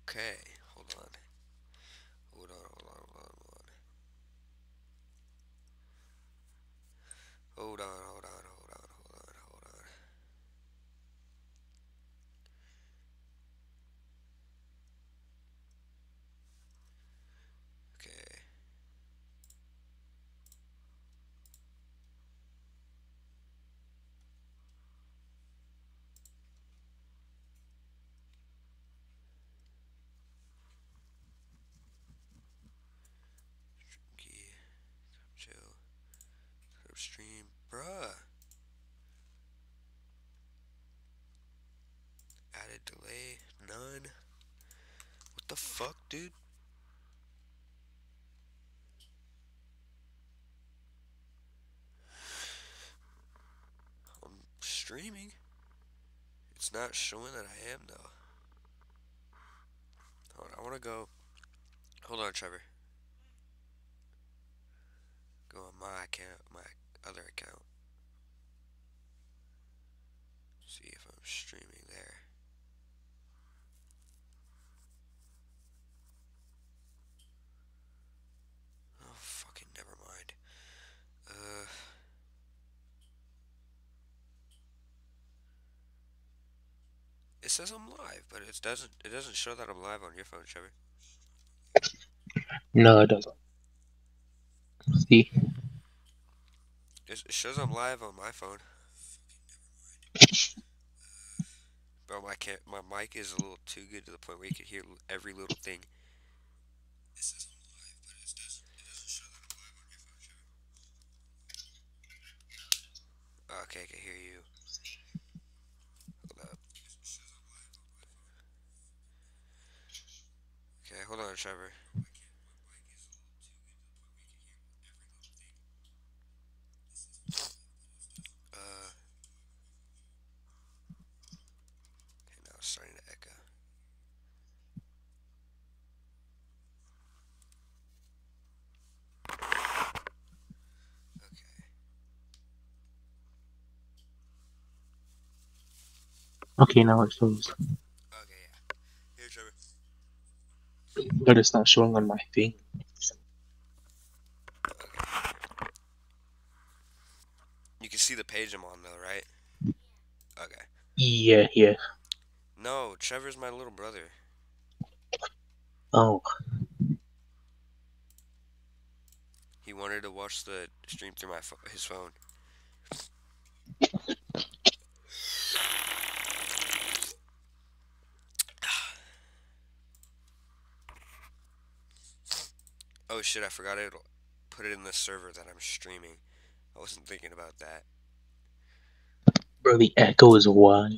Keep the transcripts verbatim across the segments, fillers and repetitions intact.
Okay, hold on. Hold on, hold on, hold on, hold on. Hold on, hold on, hold on, hold on, hold on. Okay. Key, chill, stream, bruh. Added delay, none. What the fuck, dude? I'm streaming. It's not showing that I am though. Hold on, I wanna go. Hold on, Trevor. Go on my account, my other account. See if I'm streaming there. Oh, fucking never mind. Uh, it says I'm live, but it doesn't. It doesn't show that I'm live on your phone, Trevor. No, it doesn't. See? It shows I'm live on my phone. Bro, my can my mic is a little too good to the point where you can hear every little thing. It says I'm live, but it doesn't. It doesn't show that I'm live on your phone, Trevor. Okay, I can hear you. Hold up. It says I'm live on my phone. Okay, hold on, Trevor. My can my mic is a little too good to the point where you can hear every little thing. It says I'm live, but it doesn't. Uh. Okay, now it's starting to echo. Okay. Okay, now it shows. Okay, yeah. Here, Trevor. But it's not showing on my thing. Okay. You can see the page I'm on, though, right? Okay. Yeah, yeah. No, Trevor's my little brother. Oh, He wanted to watch the stream through my pho- his phone. Oh shit, I forgot to put it in the server that I'm streaming. I wasn't thinking about that. bro, the echo is wild.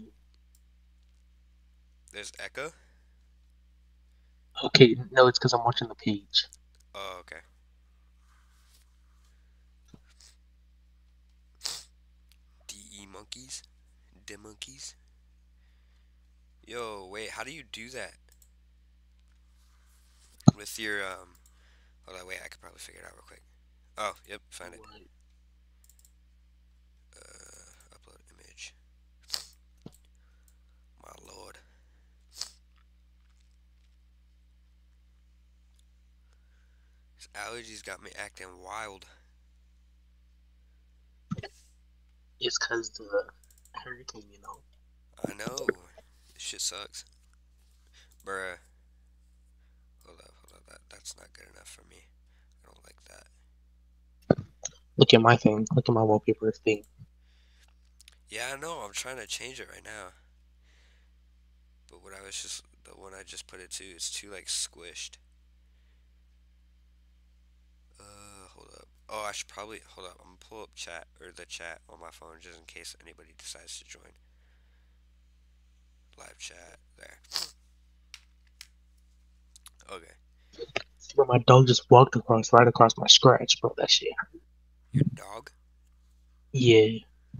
There's echo? Okay, no, it's because I'm watching the page. Oh, okay. D E monkeys? De monkeys? Yo, wait, how do you do that? With your, um... Hold on, wait, I could probably figure it out real quick. Oh, yep, find it. What? Uh, upload image. My lord. These allergies got me acting wild. It's because the hurricane, you know. I know. This shit sucks. Bruh. Hold up, hold up. That, that's not good enough for me. I don't like that. Look at my thing. Look at my wallpaper thing. Yeah, I know. I'm trying to change it right now. But what I was just... The one I just put it to is too, like, squished. Uh, hold up. Oh, I should probably... Hold up. I'm gonna pull up chat, or the chat on my phone just in case anybody decides to join. Live chat. There. Okay. Bro, my dog just walked across, right across my scratch, bro. That shit. Your dog? Yeah.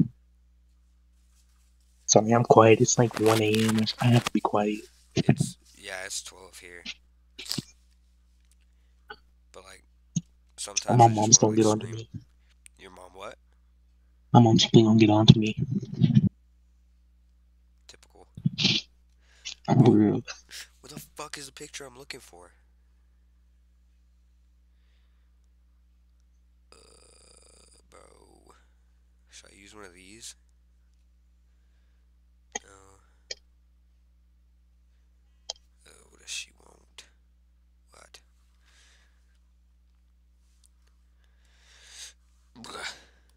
Sorry, I'm quiet. It's like one a m. I have to be quiet. It's... Yeah, it's twelve here. But, like, Oh, sometimes my I just mom's want to, gonna like, get on to scream. me. Your mom what? My mom's still gonna get on to me. Typical. I'm Bro, real. what the fuck is the picture I'm looking for? Uh, bro. Should I use one of these? No. Oh, what does she want? What? Blah.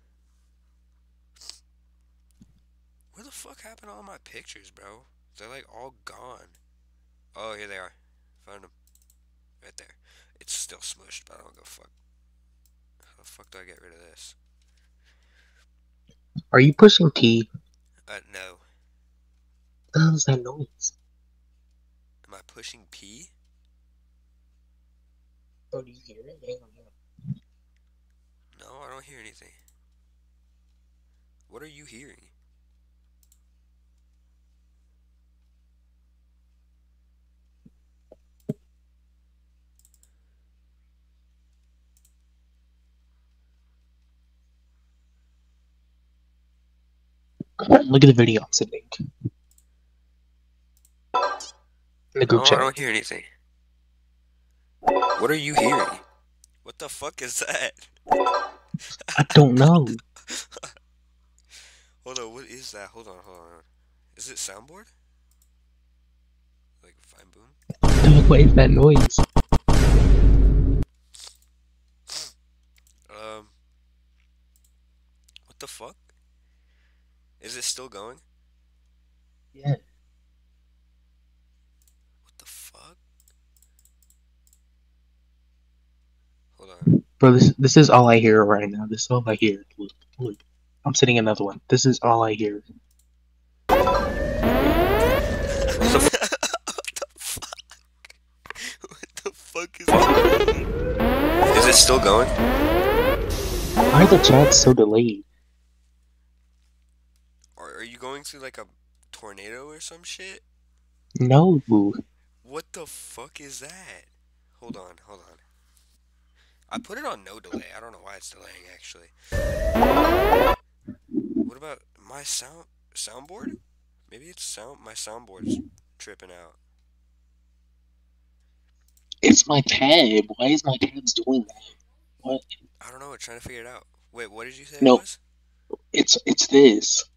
Where the fuck happened to all my pictures, bro? They're like all gone. Oh, here they are. Found them. Right there. It's still smushed, but I don't go fuck. How the fuck do I get rid of this? Are you pushing T? Uh, no. What the hell is that noise? Am I pushing P? Oh, do you hear it? Hang on, hang on. No, I don't hear anything. What are you hearing? Look at the video I'm sending. In the group No, chat. I don't hear anything. What are you hearing? What the fuck is that? I don't know. Hold on, what is that? Hold on, hold on. Is it soundboard? Like fine boom? What is that noise? Um, what the fuck? Is it still going? Yeah. What the fuck? Hold on. Bro, this this is all I hear right now. This is all I hear. Look, look. I'm sending another one. This is all I hear. What the fuck? What the fuck is that? Is it still going? Why are the chats so delayed? Or are you going through like a tornado or some shit? No. What the fuck is that? Hold on, hold on. I put it on no delay. I don't know why it's delaying actually. What about my sound soundboard? Maybe it's sound my soundboard's tripping out. It's my tab. Why is my tabs doing that? What? I don't know, we're trying to figure it out. Wait, what did you say No. it was? It's it's this.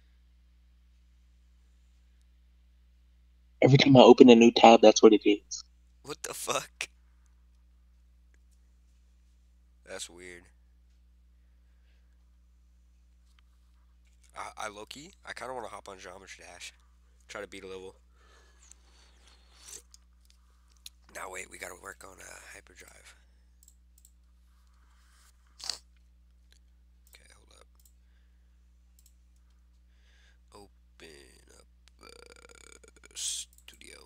Every time I open a new tab, that's what it is. What the fuck? That's weird. I, I low-key, I kind of want to hop on Geometry Dash. Try to beat a level. Now wait, we gotta work on uh, hyperdrive. Okay, hold up. Open up uh, studio.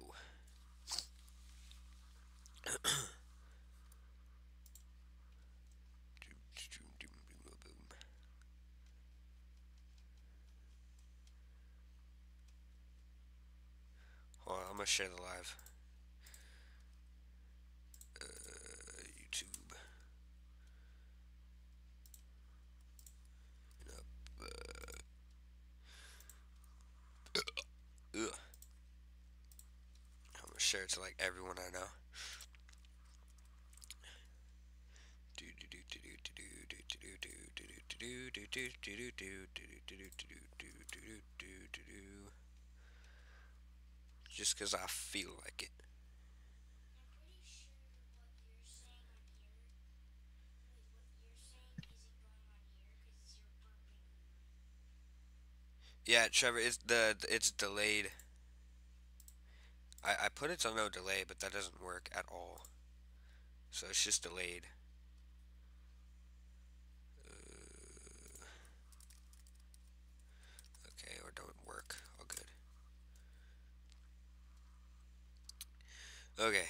Hold on, I'm gonna share the live. Uh, YouTube. Up, uh, ugh. I'm gonna share it to like everyone I know. Just because I feel like it. Yeah, Trevor, it's the it's delayed. I I put it on no delay, but that doesn't work at all. So it's just delayed. Uh, okay, or don't work. All good. Okay.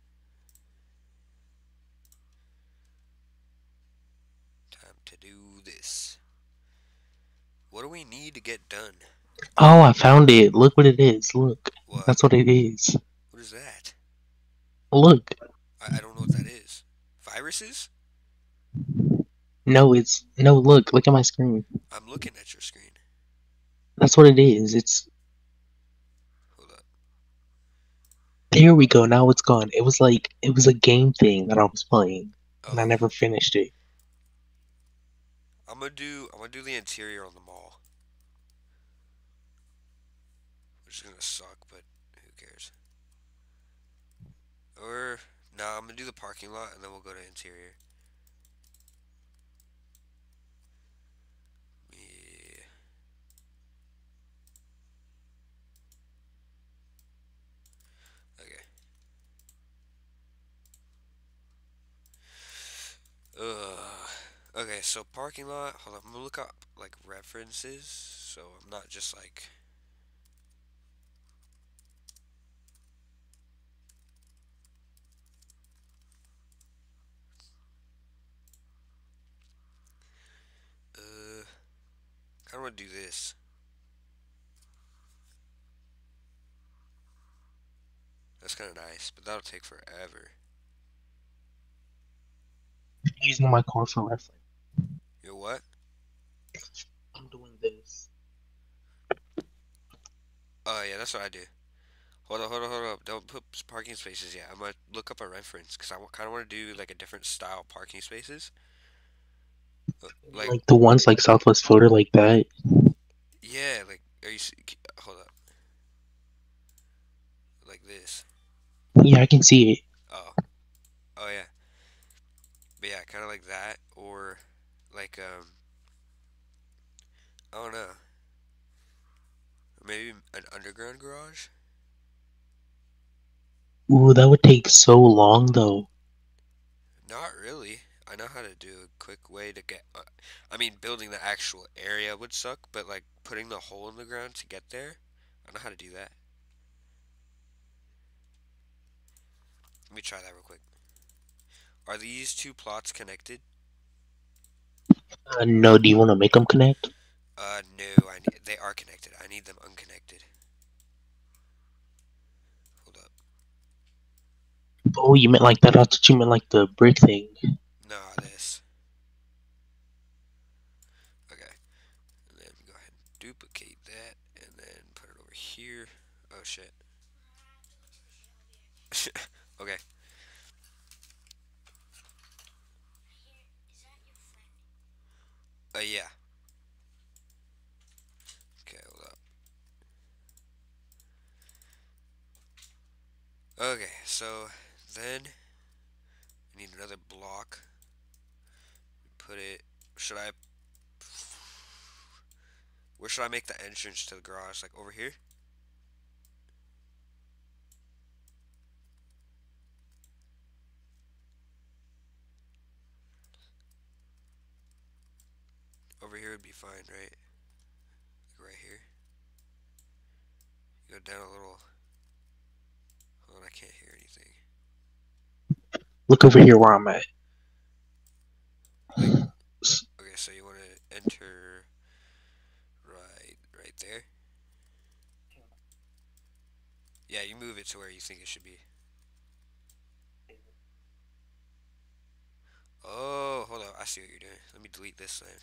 Time to do this. What do we need to get done? Oh, I found it. Look what it is. Look. What? That's what it is. What is that? Look. I, I don't know what that is. Viruses? No, it's no. Look. Look at my screen. I'm looking at your screen. That's what it is. It's. Hold up. There we go. Now it's gone. It was like it was a game thing that I was playing, and I Oh, never finished it. I'm gonna do. I'm gonna do the interior on the mall, which is gonna suck, but who cares? Or no, nah, I'm gonna do the parking lot, and then we'll go to interior. Yeah. Okay. Ugh. Okay, so parking lot. Hold on, I'm gonna look up like references, so I'm not just like. Uh, kind of want to do this. That's kind of nice, but that'll take forever. Using my car for reference. You know what? I'm doing this. Oh yeah, that's what I do. Hold on, hold on, hold on. Don't put parking spaces yet. I'm gonna look up a reference because I kind of want to do like a different style parking spaces. Uh, Like, Like the ones like Southwest Florida, like that. yeah, like, are you? Hold up, like this. Yeah, I can see it. Oh, oh yeah, but yeah, kind of like that, or like um, I don't know, maybe an underground garage. Ooh, that would take so long though. Not really. I know how to do a quick way to get. Uh, I mean, building the actual area would suck, but like putting the hole in the ground to get there, I know how to do that. Let me try that real quick. Are these two plots connected? Uh, no, do you want to make them connect? Uh, no. I need. They are connected. I need them unconnected. Hold up. Oh, you meant like that? I thought you meant like the brick thing. Nah, this. Okay. And then go ahead and duplicate that, and then put it over here. Oh shit. Okay. Uh, yeah. Okay, hold up. Okay, so then I need another block. Put it. Should I? Where should I make the entrance to the garage? Like over here? Over here would be fine, right? Like right here. Go down a little. Hold on, I can't hear anything. Look over here where I'm at. Like, okay, so you want to enter right, right there. Yeah, you move it to where you think it should be. Oh, hold on. I see what you're doing. Let me delete this then.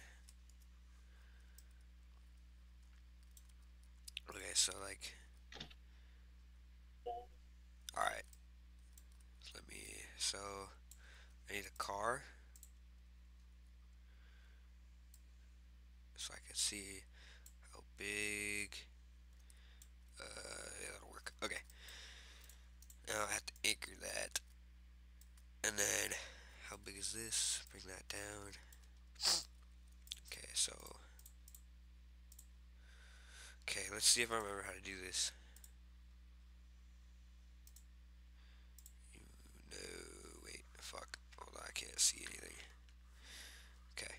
Okay, so like, all right. Let me. So I need a car so I can see how big. Uh, yeah, that'll work. Okay. Now I have to anchor that, and then how big is this? Bring that down. Okay, so okay. Let's see if I remember how to do this. No, wait, fuck. Hold on, I can't see anything. Okay.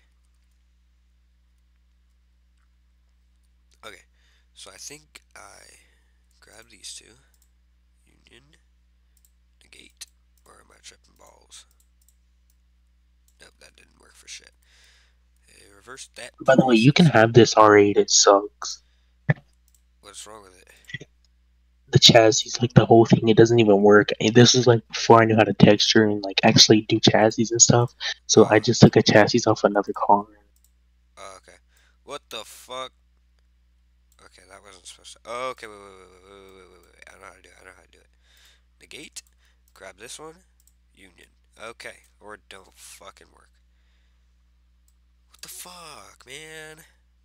Okay. So I think I grab these two. Union. Negate. Or am I tripping balls? Nope, that didn't work for shit. Hey, reverse that By the way, you can process. have this R eight. It sucks. What's wrong with it? The chassis, like the whole thing, it doesn't even work. And this was like before I knew how to texture and like actually do chassis and stuff. So I Oh, just took a chassis off another car. oh, okay. What the fuck? Okay, that wasn't supposed to. Oh, okay, wait, wait, wait, wait, wait, wait, wait, wait. I know how to do it. I know how to do it. Negate. Grab this one. Union. Okay. Or don't fucking work. What the fuck, man?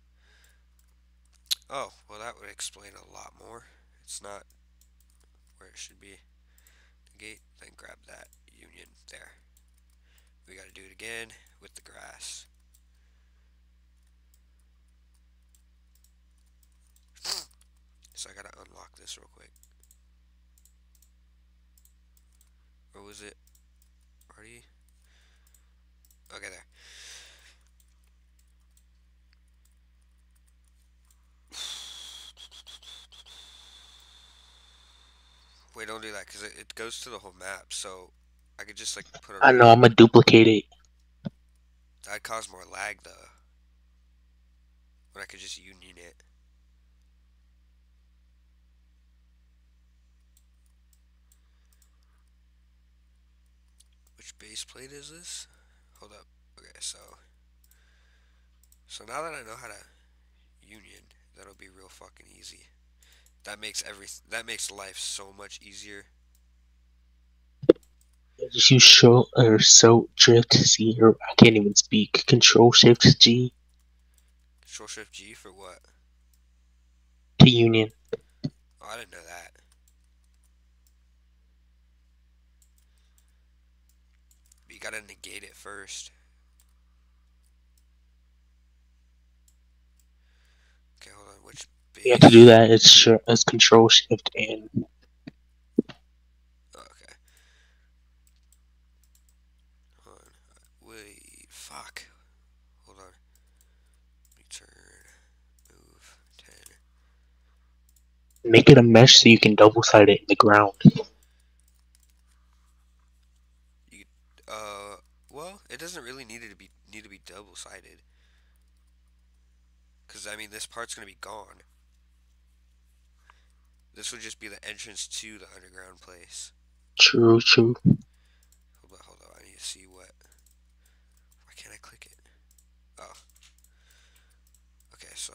Oh, well, that would explain a lot more. It's not where it should be. Negate, then grab that. Union. There. We gotta do it again with the grass. So I gotta unlock this real quick. Or was it already? Okay, there. Wait, don't do that because it, it goes to the whole map. So I could just like put it I right know, here. I'm gonna duplicate it. That'd cause more lag though. When I could just union it. Which base plate is this? Hold up. Okay, so so now that I know how to union, that'll be real fucking easy. That makes every that makes life so much easier. Just use show or so drift C or I can't even speak. Control Shift G Control Shift G for what? to union. Oh, I didn't know that. But you gotta negate it first. Okay, hold on. Which Yeah, to do base? that, it's sh- it's Control Shift and Oh, okay. Hold on. Wait. Fuck. Hold on. Return. Move. ten. make it a mesh so you can double side it in the ground. You. Uh. Well, it doesn't really need it to be need to be double sided. Cause I mean, this part's gonna be gone. This would just be the entrance to the underground place. True, true. Hold on, hold on. I need to see what. Why can't I click it? Oh. Okay, so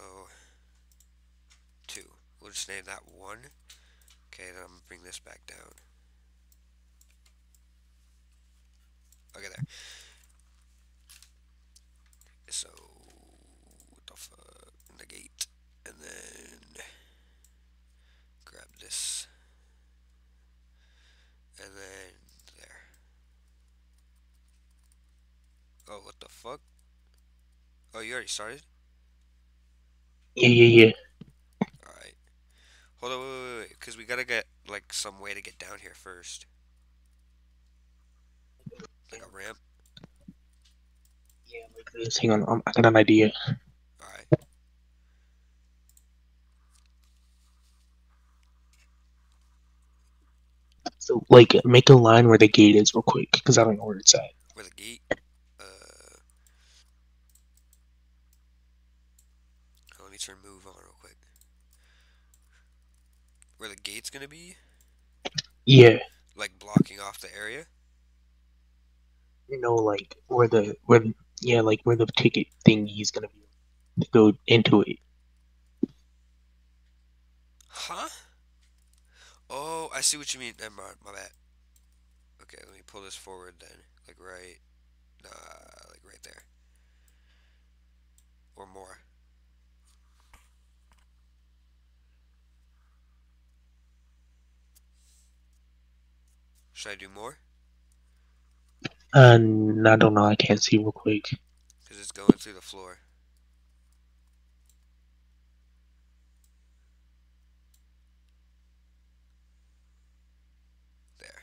two. We'll just name that one. Okay, then I'm gonna bring this back down. Okay, there. So what the fuck? Negate, and then grab this, and then there. Oh, what the fuck? Oh, you already started? Yeah, yeah, yeah. Alright. Hold on, wait, wait, wait, because we gotta get, like, some way to get down here first. Like a ramp? Yeah, like this. Hang on, um, I got an idea. Alright. So, like, make a line where the gate is real quick, because I don't know where it's at. Where the gate? Uh, let me turn move on real quick. Where the gate's gonna be? Yeah, Like, blocking off the area? you know, like where the where yeah, like where the ticket thingy is gonna be to go into it. Huh? Oh, I see what you mean. Never mind, my bad. Okay, let me pull this forward then. Like right, uh, like right there. Or more. Should I do more? And I don't know, I can't see real quick. Because it's going through the floor. There.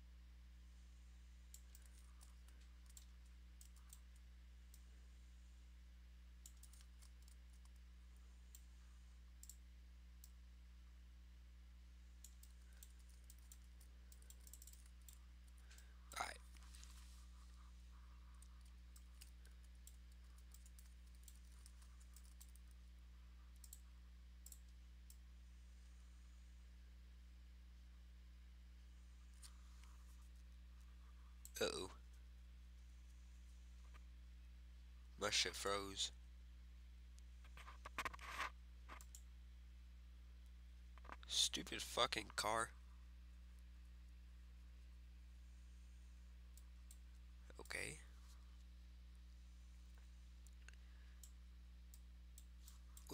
Alright. Uh-oh. My shit froze. Stupid fucking car.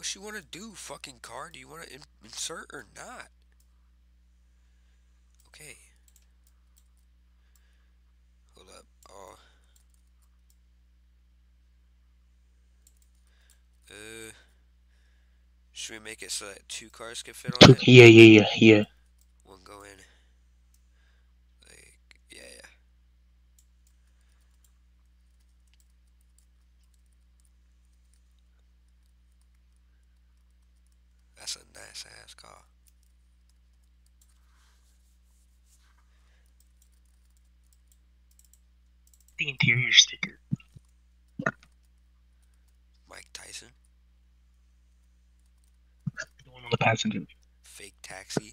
else you want to do, fucking car? Do you want to in- insert or not? Okay. Hold up. Oh. Uh. Should we make it so that two cars can fit on it? Yeah, yeah, yeah, yeah. One go in. Like, yeah, yeah. That's a nice ass car. The interior sticker. Mike Tyson. The one on the passenger. Fake taxi.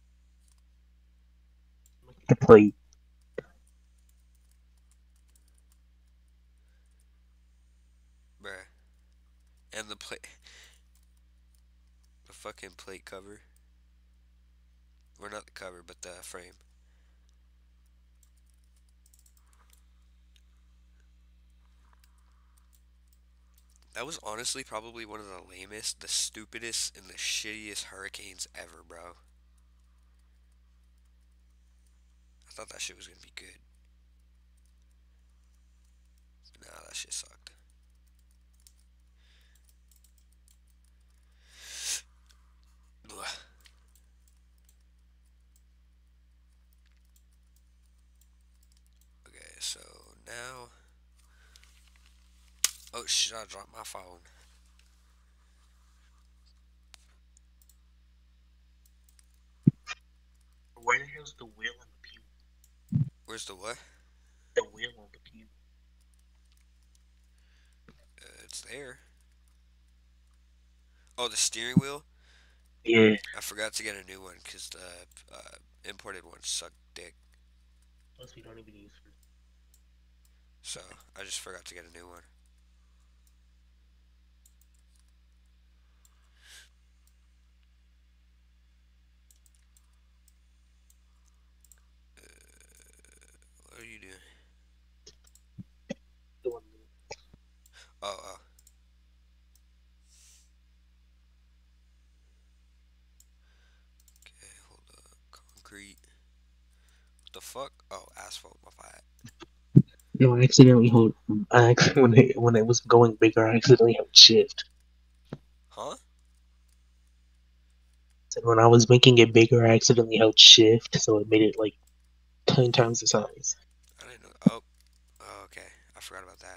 The plate. Bruh. And the plate. The fucking plate cover. Or not the cover, but the frame. That was honestly probably one of the lamest, the stupidest, and the shittiest hurricanes ever, bro. I thought that shit was gonna be good. Nah, that shit sucked. Ugh. Okay, so now. Oh shit, I dropped my phone. Where the hell's the wheel on the pew? Where's the what? The wheel on the pew. Uh, it's there. Oh, the steering wheel? Yeah. I forgot to get a new one because the uh, imported one sucked dick. Plus, we don't even use it. So I just forgot to get a new one. What are you doing? The one. Oh, oh. Okay, hold up. Concrete. What the fuck? Oh, asphalt. My bad. No, I accidentally hold. I actually when it when it was going bigger, I accidentally held shift. Huh? So when I was making it bigger, I accidentally held shift, so it made it like ten times the size. I didn't know. Oh, oh, okay. I forgot about that.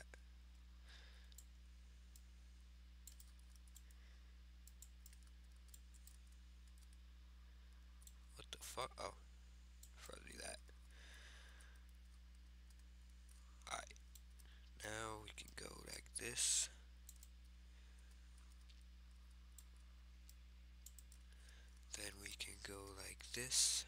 What the fuck? Oh, I forgot to do that. Alright. Now we can go like this. Then we can go like this.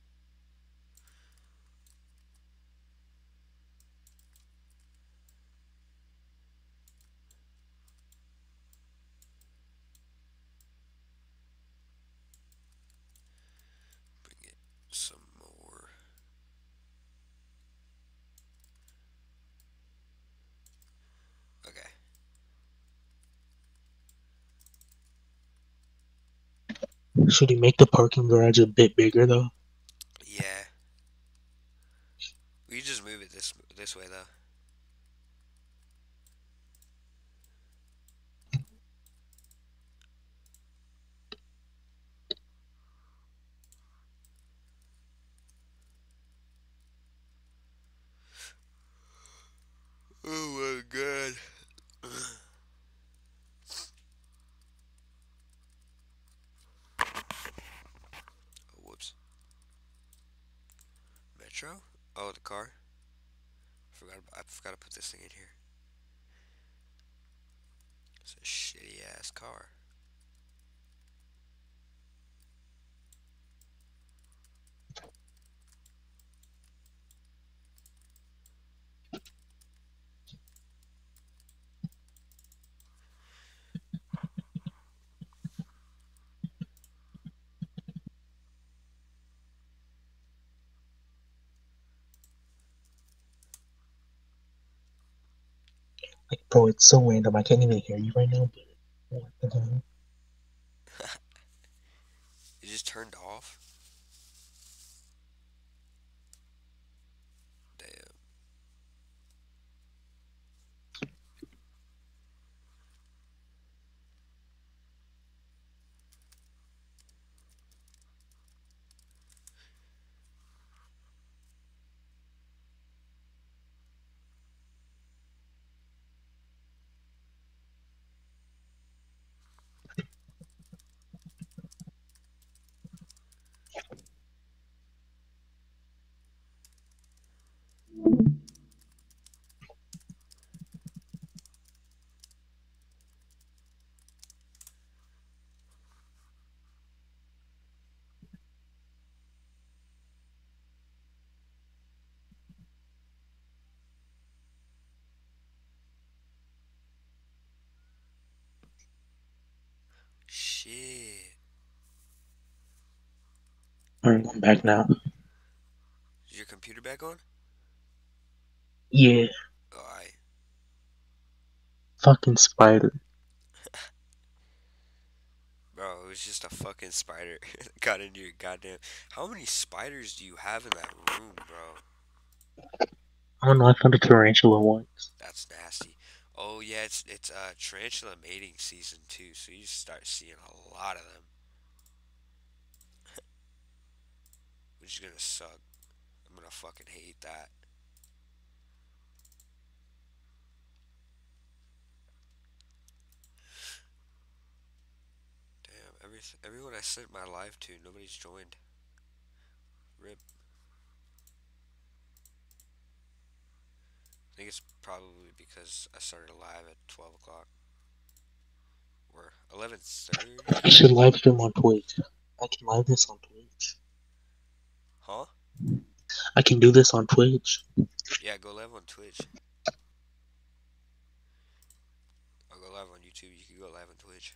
Bring it some more. Okay. Should he make the parking garage a bit bigger though? Yeah. We just move it this this way though. Oh my god. Oh, whoops. Metro? Oh, the car. Forgot. I forgot to put this thing in here. It's a shitty ass car. Like, bro, it's so random. I can't even hear you right now. But what the hell? It just turned off? Damn. Shit. Alright, I'm back now. Is your computer back on? Yeah, Oh, I. fucking spider. Bro, it was just a fucking spider that got into your goddamn. How many spiders do you have in that room, bro? I don't know, I found a tarantula once. That's nasty. Oh yeah, it's it's uh tarantula mating season too, so you start seeing a lot of them, which is gonna suck. I'm gonna fucking hate that. Damn, every everyone I sent my live to, nobody's joined. Rip. I think it's probably because I started live at twelve o'clock or eleven thirty. You should live stream on Twitch. I can live this on Twitch. Huh? I can do this on Twitch. Yeah, go live on Twitch. I'll go live on YouTube. You can go live on Twitch.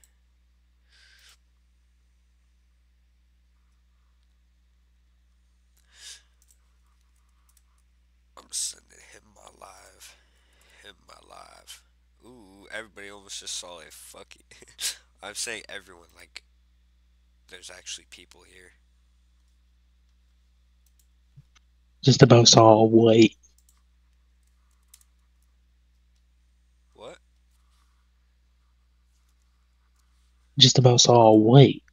I'm sending him my live. Him my live. Ooh, everybody almost just saw it. Fuck it. I'm saying everyone, like, there's actually people here. Just about saw white. What? Just about saw white.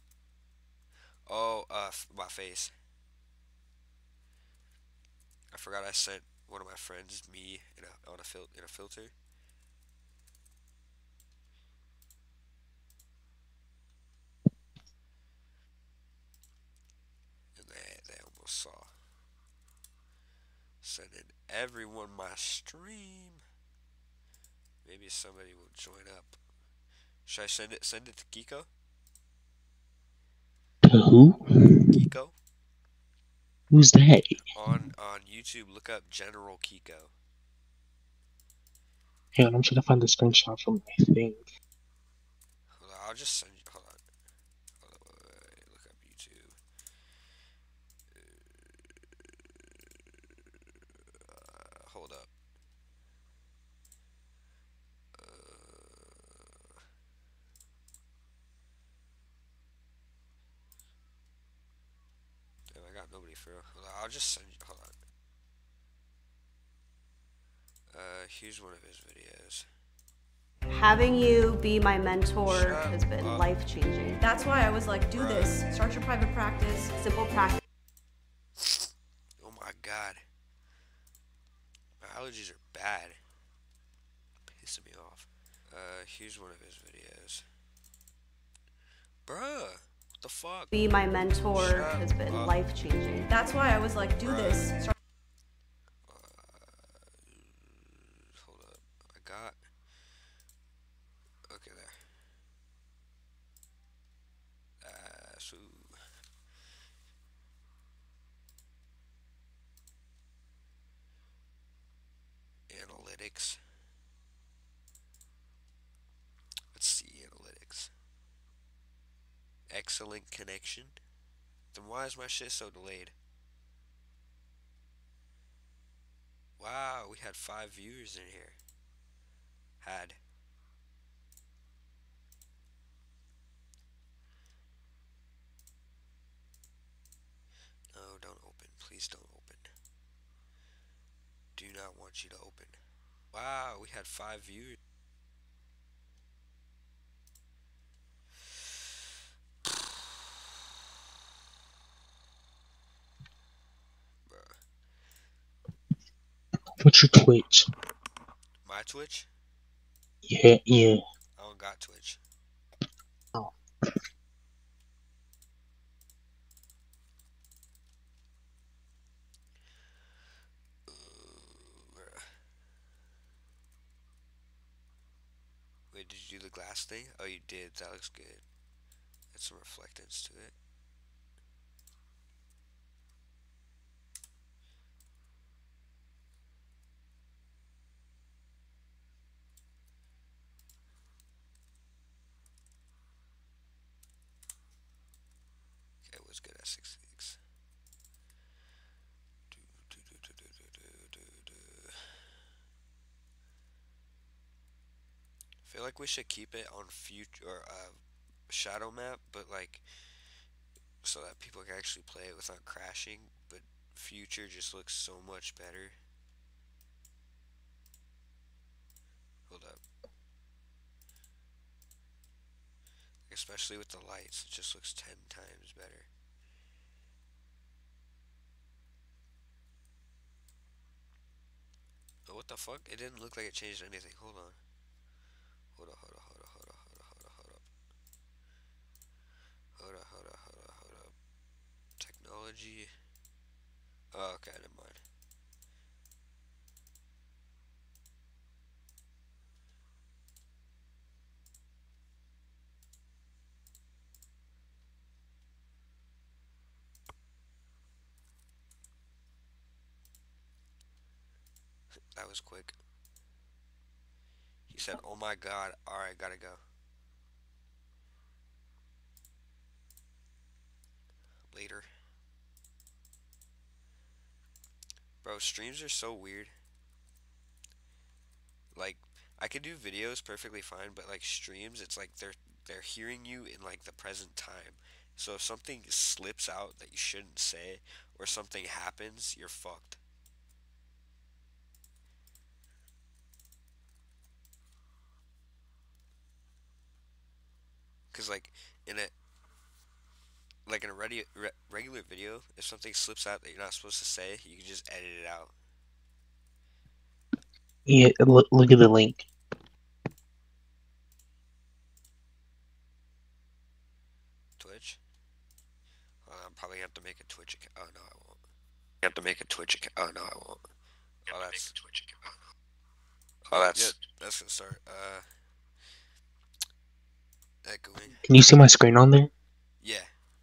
Oh, uh, my face. I forgot I sent one of my friends me in a on a fil in a filter. And they they almost saw. Sending everyone my stream. Maybe somebody will join up. Should I send it? Send it to Kiko. To who? Kiko Who's that? on on YouTube. Look up General Kiko. Hang on, I'm trying to find the screenshot from my thing. Hold on, I'll just send you. Hold on. Hold on, wait, wait, wait. Look up YouTube. Uh, hold up. Uh, damn, I got nobody for real. Hold on, I'll just send you. Hold on. Uh, here's one of his videos. Having you be my mentor Shut has been up. life-changing. That's why I was like, do Bruh. this. Start your private practice. Simple practice. Oh my god. My allergies are bad. Pissing me off. Uh, here's one of his videos. Bruh, what the fuck? Be my mentor Shut has been up. life-changing. That's why I was like, do Bruh. this. Start Uh, hold up. I got. Okay, there. Uh, so. Analytics. Let's see, analytics. Excellent connection. Then why is my shit so delayed? Wow, we had five viewers in here. Had. Please don't open. Do not want you to open. Wow, we had five viewers. Bruh. What's your Twitch? My Twitch? Yeah, yeah. I don't got Twitch. Oh. Wait, did you do the glass thing? Oh, you did. That looks good. Add some reflectance to it. Okay, what's good at six six? I feel like we should keep it on future or uh, shadow map, but like so that people can actually play it without crashing. But future just looks so much better. Hold up. Especially with the lights, it just looks ten times better. Oh, what the fuck? It didn't look like it changed anything. Hold on. Hold up, hold up, hold up, hold up, hold up, hold up, hold up. Hold up, hold up, hold up, hold up. Technology. Oh, okay, never mind. That was quick. He said, oh my god, alright, gotta go. Later. Bro, streams are so weird. Like, I could do videos perfectly fine, but like streams, it's like they're they're hearing you in like the present time. So if something slips out that you shouldn't say, or something happens, you're fucked. Cause like in a like in a ready, re regular video, if something slips out that you're not supposed to say, you can just edit it out. Yeah, look, look at the link. Twitch. Oh, I'm probably gonna have to make a Twitch account. Oh no, I won't. I have to make a Twitch account. Oh no, I won't. Oh, that's. Oh, that's. Yep, that's gonna start. Uh. Echoing. Can you see my screen on there? Yeah.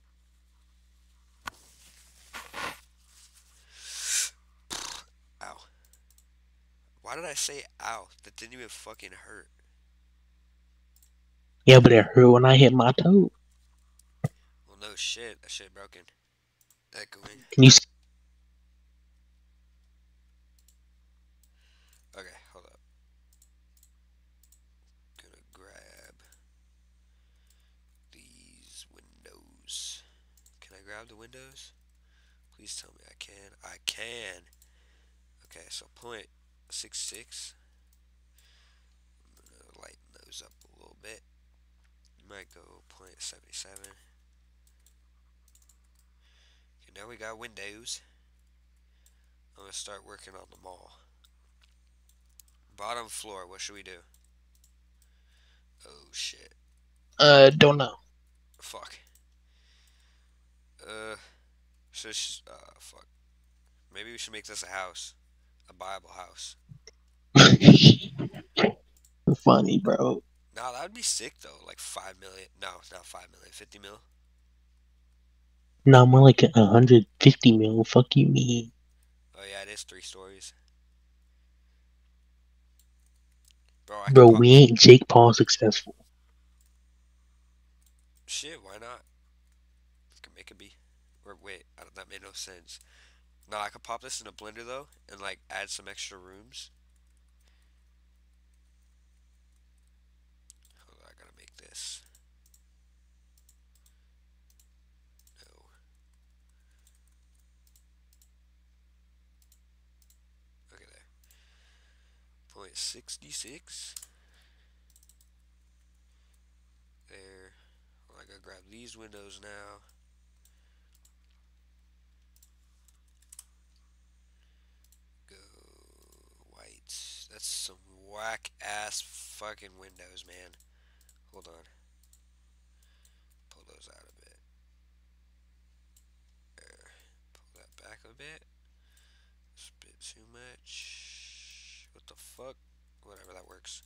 Ow. Why did I say ow? That didn't even fucking hurt. Yeah, but it hurt when I hit my toe. Well, no shit. That shit broken. Echoing. Can you see? Okay, hold up. Gonna grab these windows. Can I grab the windows? Please tell me I can. I can. Okay, so point six six. I'm gonna lighten those up a little bit. Might go point seventy seven. Okay, now we got windows. I'm gonna start working on the mall. Bottom floor, what should we do? Oh shit. Uh, don't know. Fuck. Uh, so uh, fuck. Maybe we should make this a house, a Bible house. Funny, bro. Nah, that would be sick though. Like five million. No, not five million. Fifty mil. No, more like a hundred fifty mil. Fuck you, mean. Oh yeah, it is three stories. Bro, I Bro, could we ain't Jake Paul successful. Shit, why not? I can make it be. Or wait, I don't, that made no sense. No, I could pop this in a blender though, and like add some extra rooms. Hold on, I gotta make this. No. sixty-six. There. Well, I gotta grab these windows now. Go white. That's some whack ass fucking windows, man. Hold on. Pull those out a bit. There. Pull that back a bit. It's a bit too much. What the fuck? Whatever, that works.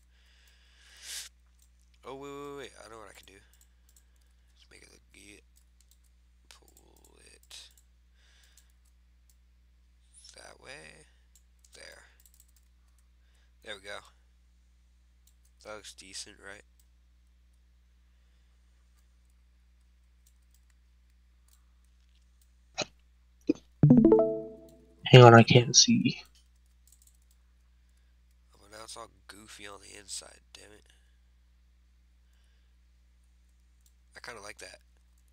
Oh, wait, wait, wait. I know what I can do. Let's make it look good. Pull it that way. There. There we go. That looks decent, right? Hang on, I can't see. Oh, but now it's all goofy on the inside, damn it. I kind of like that.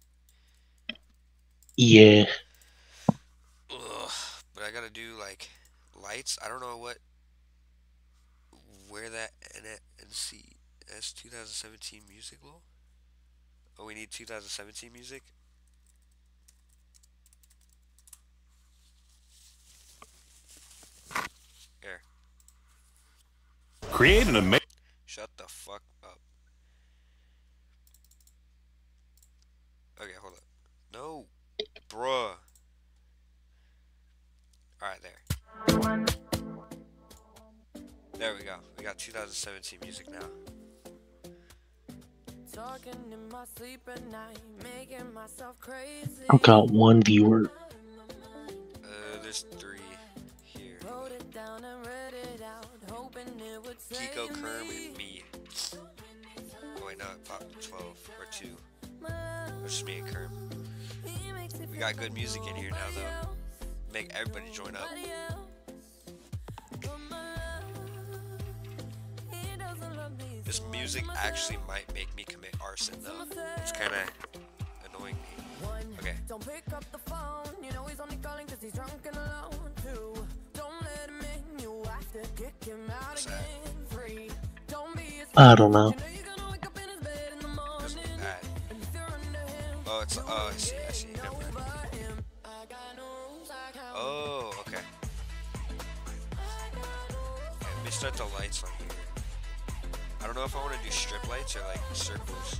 Yeah. Ugh, but I gotta do like lights. I don't know what, where that N C S twenty seventeen music will. Oh, we need two thousand seventeen music. Here. Create an amazing. Shut the fuck up. Okay, hold up. No, bruh. Alright, there. There we go. We got two thousand seventeen music now. Talking in my sleep at night, making myself crazy. I've got one viewer. Uh, there's three here. Wrote it down and read it out, hoping it would save Kiko, Kerm, me. and me. Oh wait, no, it popped to twelve or two. It's just me and Kerm. We got good music in here now, though. Make everybody join up. This music actually might make me commit arson, though. It's kind of annoying me. Okay. Don't pick up the phone, you know he's only calling cause he's drunk and alone. Two, don't let him in, you have to kick him out What's again. that? Three, don't be his I don't know. you know you're gonna wake up in his bed in the morning. Doesn't look bad. And if you're under him, Oh, it's, oh, I see, I see. Never mind. over him. I got no rules, I count. Oh, okay. Okay, let me start the lights on here. I don't know if I want to do strip lights or like circles.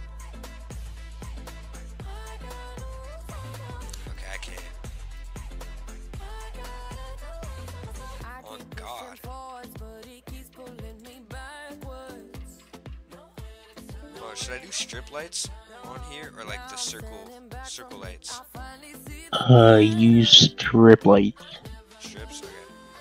Okay, I can't. Oh God. Oh, should I do strip lights on here or like the circle circle lights? Uh, use strip light. Strips, okay.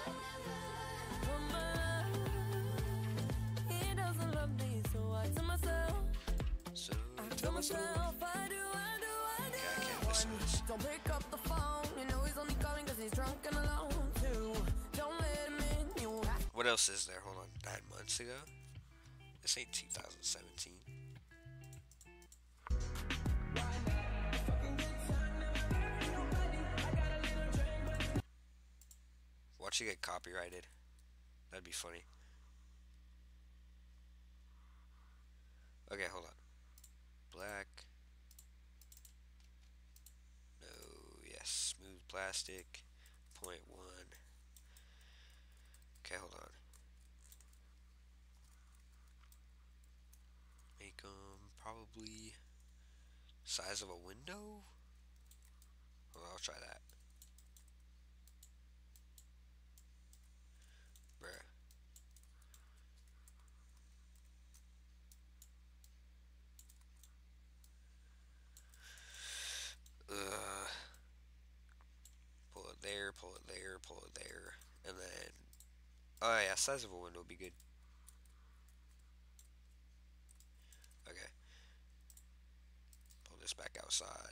So tell myself. Okay, I can't listen to this. Don't pick up the phone, you know he's only calling cause he's drunk and alone. Two, don't let him in, you have What else is there? Hold on, nine months ago. This ain't two thousand seventeen. Watch you get copyrighted. That'd be funny. Okay, hold on. Black. No, yes. Smooth plastic. Point one. Okay, hold on. Make them probably size of a window. Well, I'll try that. Bruh. Uh, pull it there, pull it there, pull it there, and then, oh yeah, size of a window would be good. Okay. Pull this back outside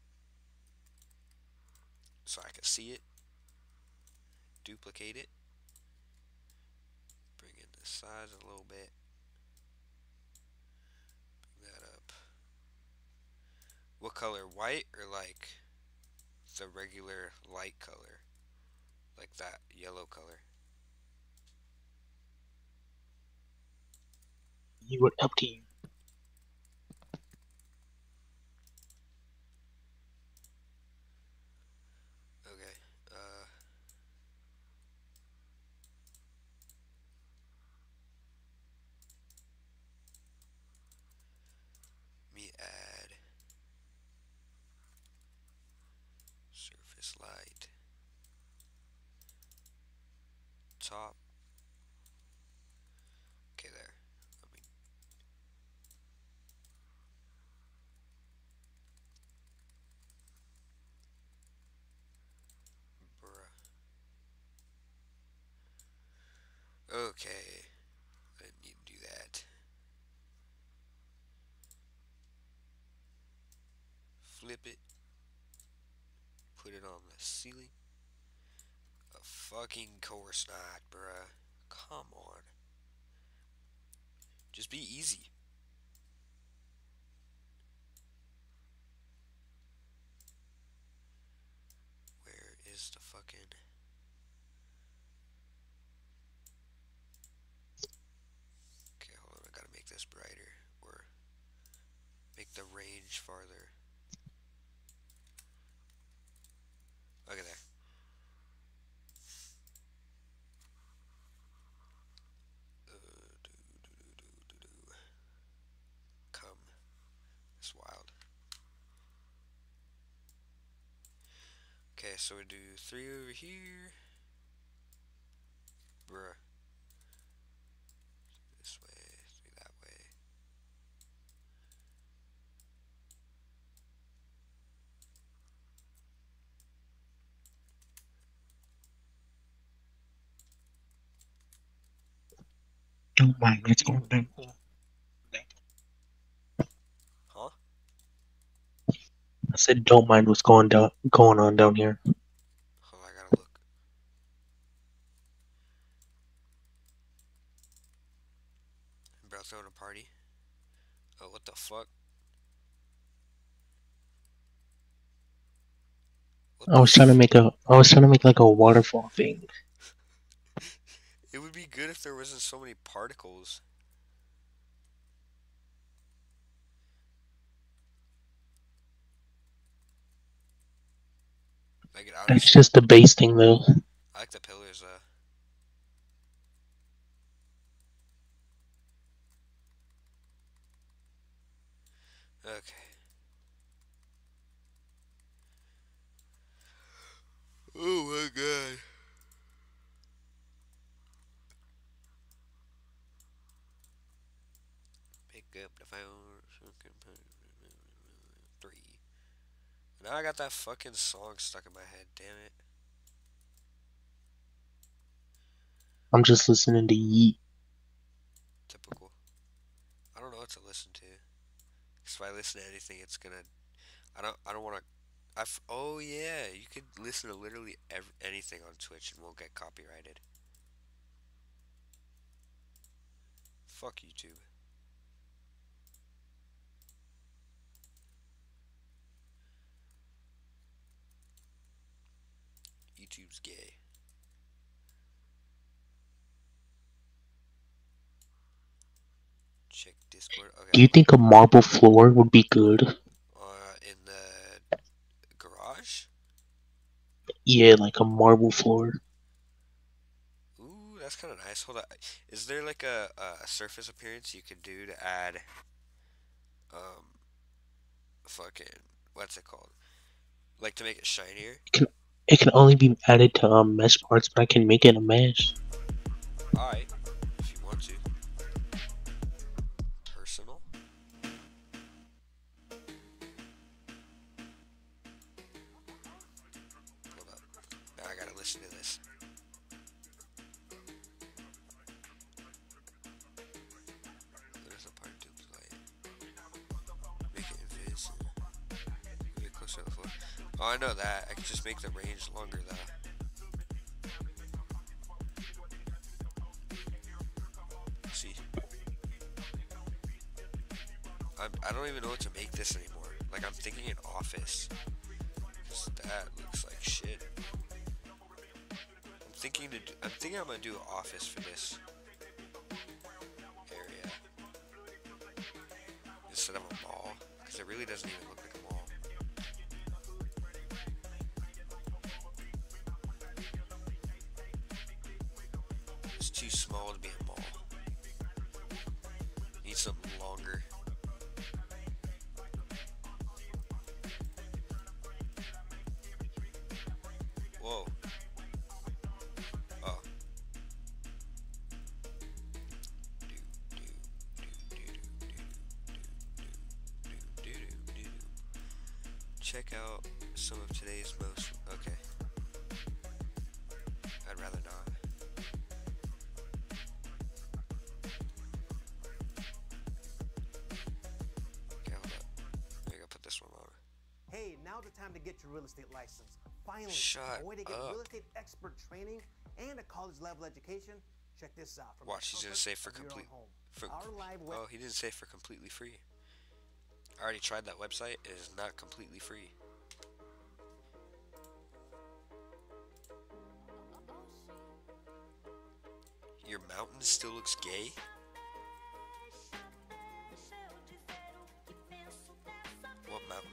so I can see it. Duplicate it. Bring in the size a little bit. Bring that up. What color? White or like the regular light color? Like that yellow color. you. Up to you. Okay. Uh. Me add surface light. Top. Okay, there. Let me. Bruh. Okay. I didn't need to do that. Flip it. Put it on the ceiling. A fucking course not, bruh. Come on. Just be easy. Where is the fucking... Okay, hold on. I gotta make this brighter. Or make the range farther. Look at there. Uh, do, do, do, do, do, do. Come. It's wild. Okay, so we do three over here. Bruh. This way, three that way. Don't mind what's going down. Huh? I said, don't mind what's going down, going on down here. Oh, I gotta look. Bro, throwing a party. Oh, what the fuck? What I was trying to make a, I was trying to make like a waterfall thing. It would be good if there wasn't so many particles. Like it out. That's just the base thing, though. I like the pillars, uh. Okay. Oh my god. Pick up the phone. Three. Now I got that fucking song stuck in my head, damn it. I'm just listening to Yeet. Typical. I don't know what to listen to. Cause if I listen to anything, it's gonna. I don't. I don't want to. I. Oh yeah, you could listen to literally every, anything on Twitch and won't get copyrighted. Fuck YouTube. YouTube's gay. Check Discord. Okay. Do you think a marble floor would be good? Uh, in the garage? Yeah, like a marble floor. Ooh, that's kind of nice. Hold on. Is there like a, a surface appearance you could do to add, um, fucking, what's it called? Like to make it shinier? It can, it can only be added to um, mesh parts, but I can make it a mesh. Alright, if you want to. Personal. Hold up. Now I gotta listen to this. What is the part to play? Make it invisible. Get closer to the floor. Oh, I know that. I can just make the range longer though. See. I'm, I don't even know what to make this anymore. Like, I'm thinking an office. Because that looks like shit. I'm thinking to do, I'm thinking I'm gonna do an office for this area. Because it really doesn't even look like a mall. It's too small to be a mall. Need something longer. Whoa. Oh. Check out some of today's most. Okay. I'd rather not. Okay, hold up. I gotta put this one on. Hey, now's the time to get your real estate license. Finally, Shut a way to get up. real estate expert training and a college level education. Check this out. From Watch, the he's gonna comfort say for of your own complete. home. For, Our live web- oh, he didn't say for completely free. I already tried that website. It is not completely free. Your mountain still looks gay? What mountain?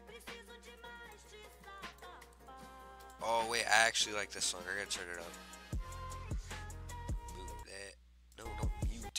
Oh wait, I actually like this song. I gotta turn it up. Move that. No, don't mute.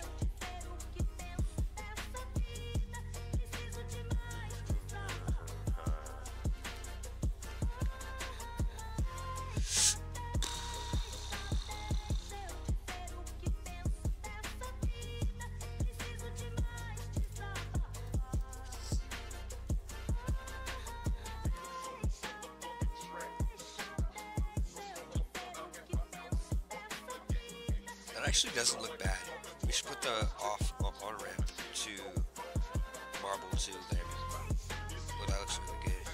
That actually doesn't look bad. We should put the off on ramp to marble to there. Oh, that looks really good.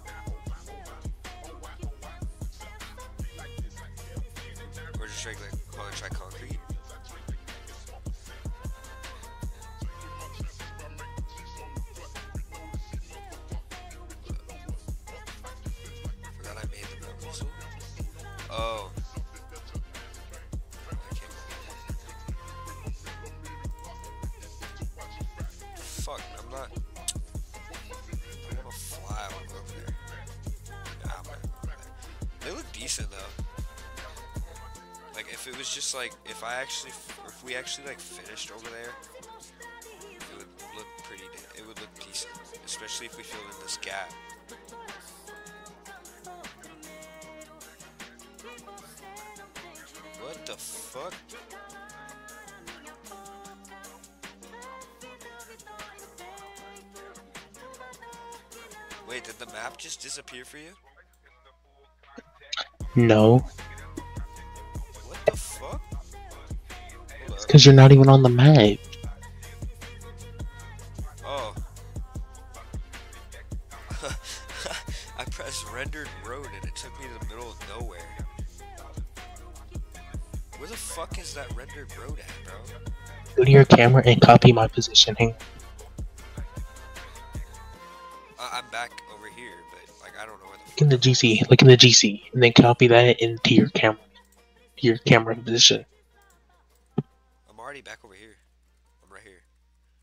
Or just regular, want to try concrete? Forgot I made the mountain whistle. Oh. Fuck, I'm not. I want to fly all over there. Nah, I'm not going over there. They look decent though. Like if it was just like if I actually, if we actually like finished over there, it would look pretty. It would look decent, especially if we filled in this gap. What the fuck? Wait, did the map just disappear for you? No, What the fuck? Hold up. because you're not even on the map. Oh. I pressed rendered road and it took me to the middle of nowhere. Where the fuck is that rendered road at, bro? Go to your camera and copy my positioning. I I'm back over here, but like I don't know where the Look in the G C. Look in the G C, and then copy that into your camera, your camera position. I'm already back over here. I'm right here.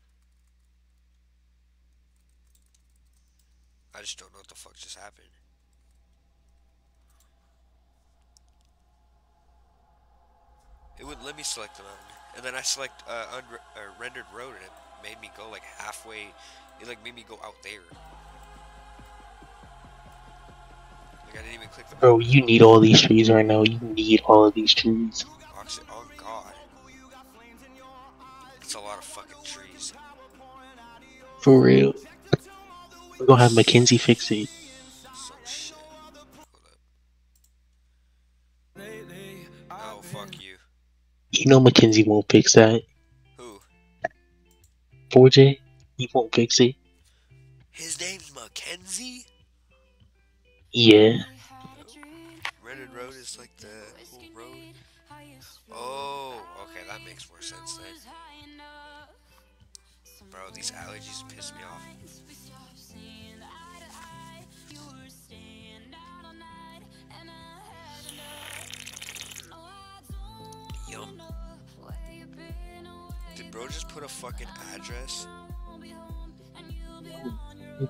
I just don't know what the fuck just happened. It wouldn't let me select the mountain. And then I select uh, unre uh, rendered road and it made me go like halfway. It like made me go out there. Like I didn't even click the Bro, you need all these trees right now. You need all of these trees. Oxy oh god. It's a lot of fucking trees. For real. We're gonna have Mackenzie fix it. So shit. Hold up. Oh, fuck you. You know Mackenzie won't fix that. Who? four J? He won't fix it. His name's Mackenzie? Yeah. Rendered road is like the whole road. Oh, okay, that makes more sense then. Bro, these allergies piss me off. Yum. Did bro just put a fucking address?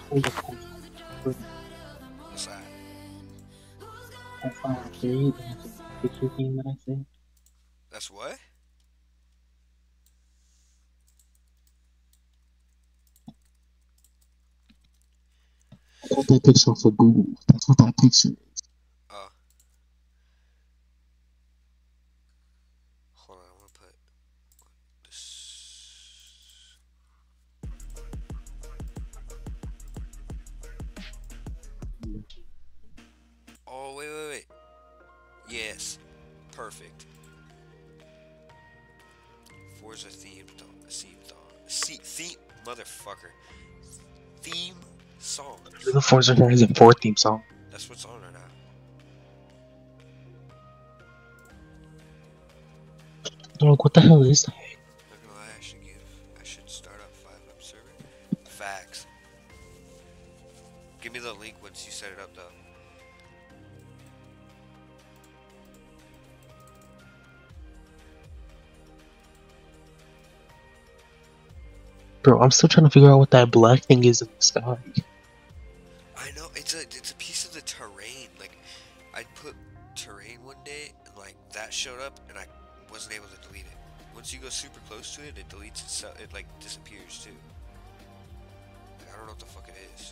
There's a post for What's that? that file three, the picture thing that I said. That's what? I got that picture off of Google. That's what that picture is. Oh. Hold on, I want to put this. Oh, wait, wait, wait. Yes. Perfect. Forza theme song. Theme song. See, theme. Motherfucker. Theme song. The Forza Horizon four theme song. That's what's on right now. I'm like, what the hell is that? Not gonna lie, I should give. I should start up five up server. Facts. Give me the link once you set it up, though. Bro, I'm still trying to figure out what that black thing is in the sky. I know it's a it's a piece of the terrain. Like, I put terrain one day, and like that showed up, and I wasn't able to delete it. Once you go super close to it, it deletes itself. It like disappears too. Like, I don't know what the fuck it is.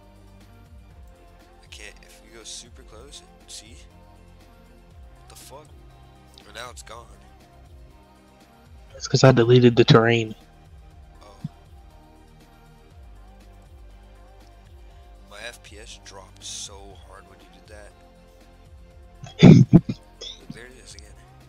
I can't. If you go super close, and see what the fuck? Or now it's gone. It's because I deleted the terrain. Oh. My F P S dropped so hard when you did that. Look, there it is again.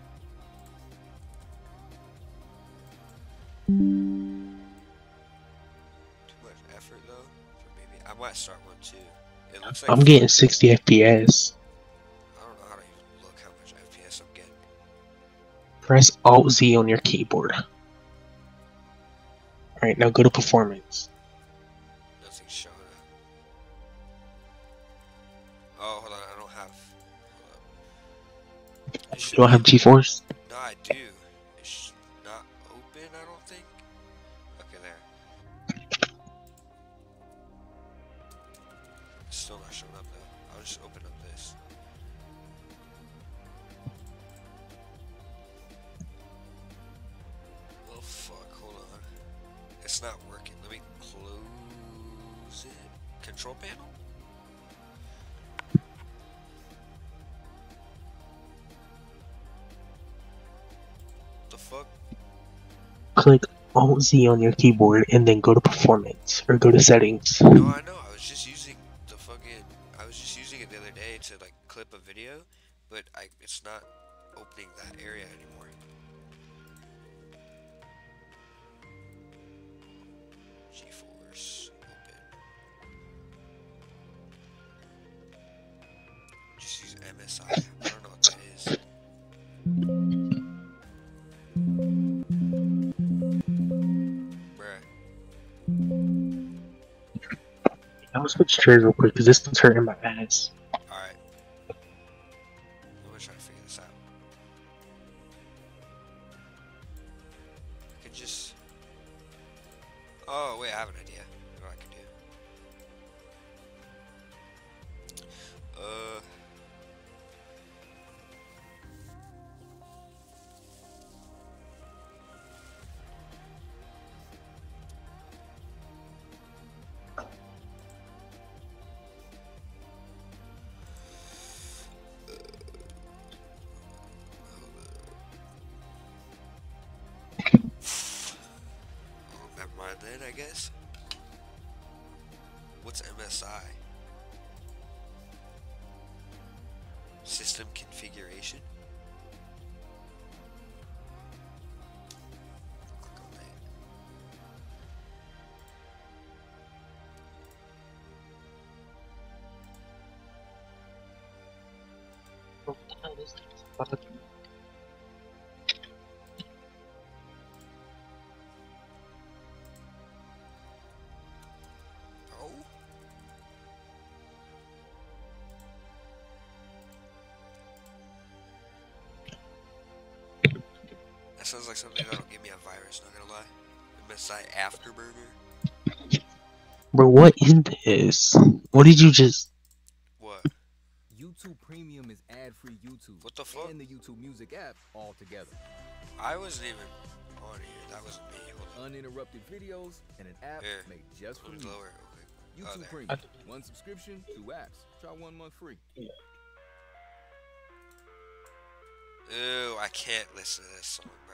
Too much effort though. For maybe I might start one too. It looks like I'm getting sixty F P S. I don't know how to even look how much F P S I'm getting. Press Alt Z on your keyboard. Alright, now go to performance. Nothing's showing up. Oh, hold on, I don't have. Hold up. It You should don't be- have GeForce? No, I do. It's not open, I don't think. Okay, there. It's still not showing up though. I'll just open up this. Oh fuck, hold on. It's not working. Let me close it. Control panel? The fuck? Click Alt Z on your keyboard and then go to performance or go to settings. No, I know. I was just using the fucking. I was just using it the other day to like clip a video, but I it's not opening that area anymore. GeForce open. Just use M S I. I don't know what that is. Bruh. I'm gonna switch chairs real quick because this one's hurting my ass. Alright. I'm gonna try to figure this out. I could just. Oh, wait, I have an idea. What I could do. Uh. Oh, never mind then, I guess. What's M S I? System configuration? Click on that. Oh? That sounds like something that'll give me a virus, not gonna lie. M S I Afterburner. Bro, what is this? What did you just? What? YouTube Premium is ad-free YouTube. What the fuck? And the YouTube Music app all together. I wasn't even on here. That wasn't me. Hold on. Uninterrupted videos and an app Here. made just for Let me you. lower it real quick. Oh, YouTube there. Premium. One subscription, two apps. Try one month free. Ew, I can't listen to this song, bro.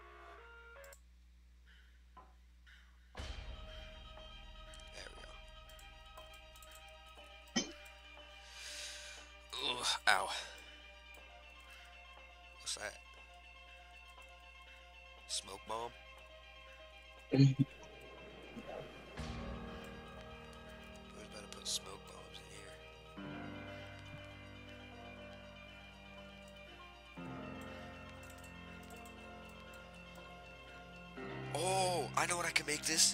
There we go. Ugh, ow. What's that? Smoke bomb? Who's about to put smoke bombs in here? Oh, I know what I can make this.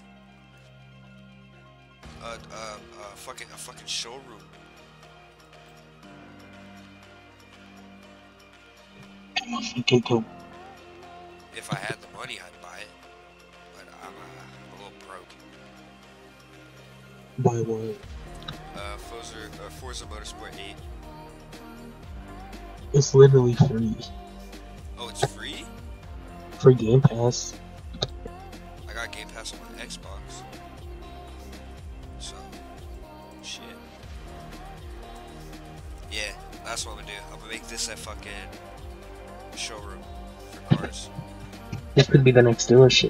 Uh, uh, uh, fucking a fucking showroom. Fucking go. If I had the money, I'd buy it. But I'm, uh, I'm a little broke. Buy what? Uh, Forza, uh, Forza Motorsport eight. It's literally free Oh, it's free? for Game Pass. I got Game Pass on my Xbox. So, shit. Yeah, that's what I'm gonna do. I'm gonna make this a fucking showroom for cars. This could be the next dealership.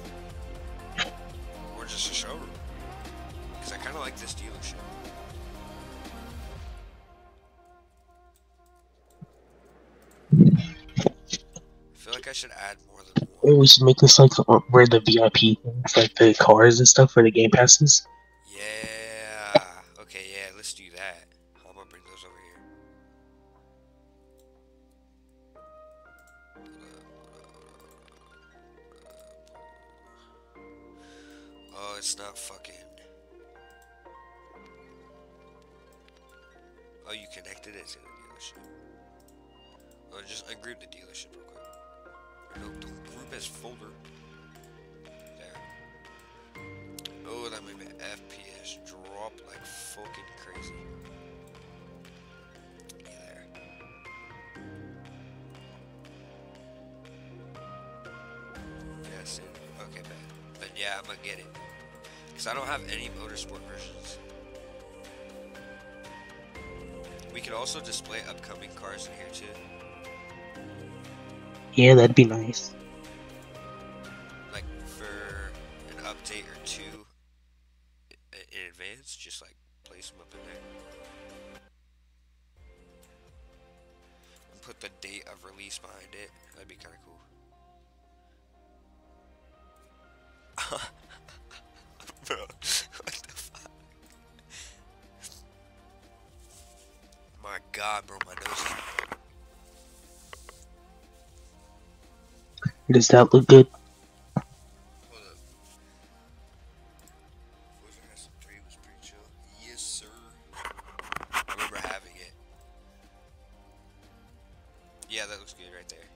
Or just a showroom. Because I kind of like this dealership. I feel like I should add more than Or one. we should make this like uh, where the V I P things, like the cars and stuff for the Game Passes. Yeah. Okay, yeah, let's do that. I'm gonna bring those over here. Oh, it's not fucking. Oh, you connected it to the dealership. Oh, just ungroup the dealership real quick. No, don't group as folder. There. Oh, that made my F P S drop like fucking crazy. Yeah, there. Yes, it. Okay, bad. But yeah, I'm gonna get it. Because I don't have any motorsport versions. We could also display upcoming cars in here too. Yeah, that'd be nice. Like for an update or two i- in advance, just like place them up in there. And put the date of release behind it. That'd be kind of cool. Bro, what the fuck? My god, bro, my nose is... Does that look good? Hold up. Forza Horizon three was pretty chill. Yes, sir. I remember having it. Yeah, that looks good right there.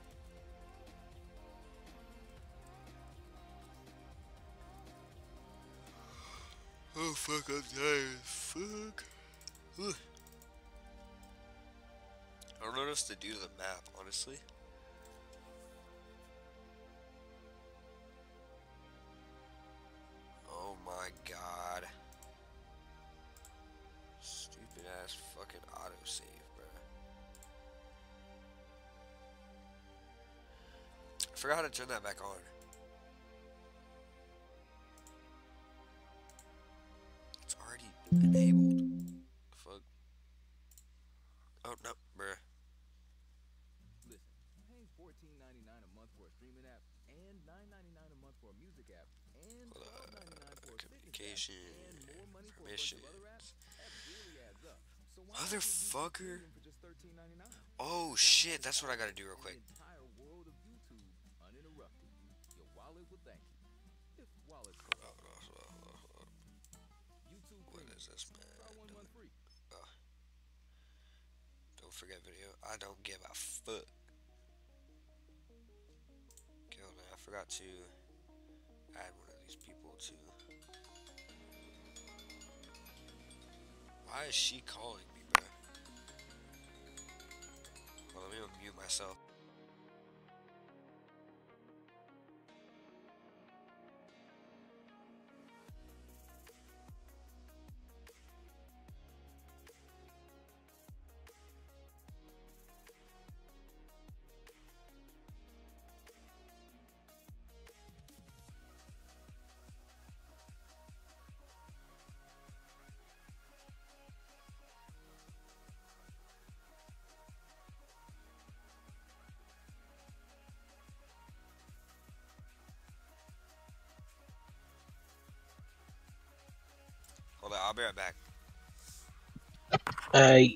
Oh, fuck, I'm tired. Fuck. Ugh. I don't know what else to do to the map, honestly. Oh my god. Stupid ass fucking autosave, bruh. I forgot how to turn that back on. It's already enabled. Fuck. Oh no, bruh. Listen, paying fourteen ninety-nine a month for a streaming app and nine ninety-nine a month for a music app and Hold twelve up. ninety-nine for a fitness Communication, app and more money for a bunch of other apps, that really adds up. So why not use YouTube Motherfucker. Premium for just thirteen ninety-nine? Oh shit, that's what I gotta do real quick. The entire world of YouTube uninterrupted. Your wallet will thank you. If wallets Oh, are oh, oh, oh, oh. YouTube What Premium. is this, man? Try one month free. Don't forget video. I don't give a fuck. Okay, hold on. I forgot to add one of these people to. Why is she calling me, bro? Well, let me unmute myself. Hold on, I'll be right back. I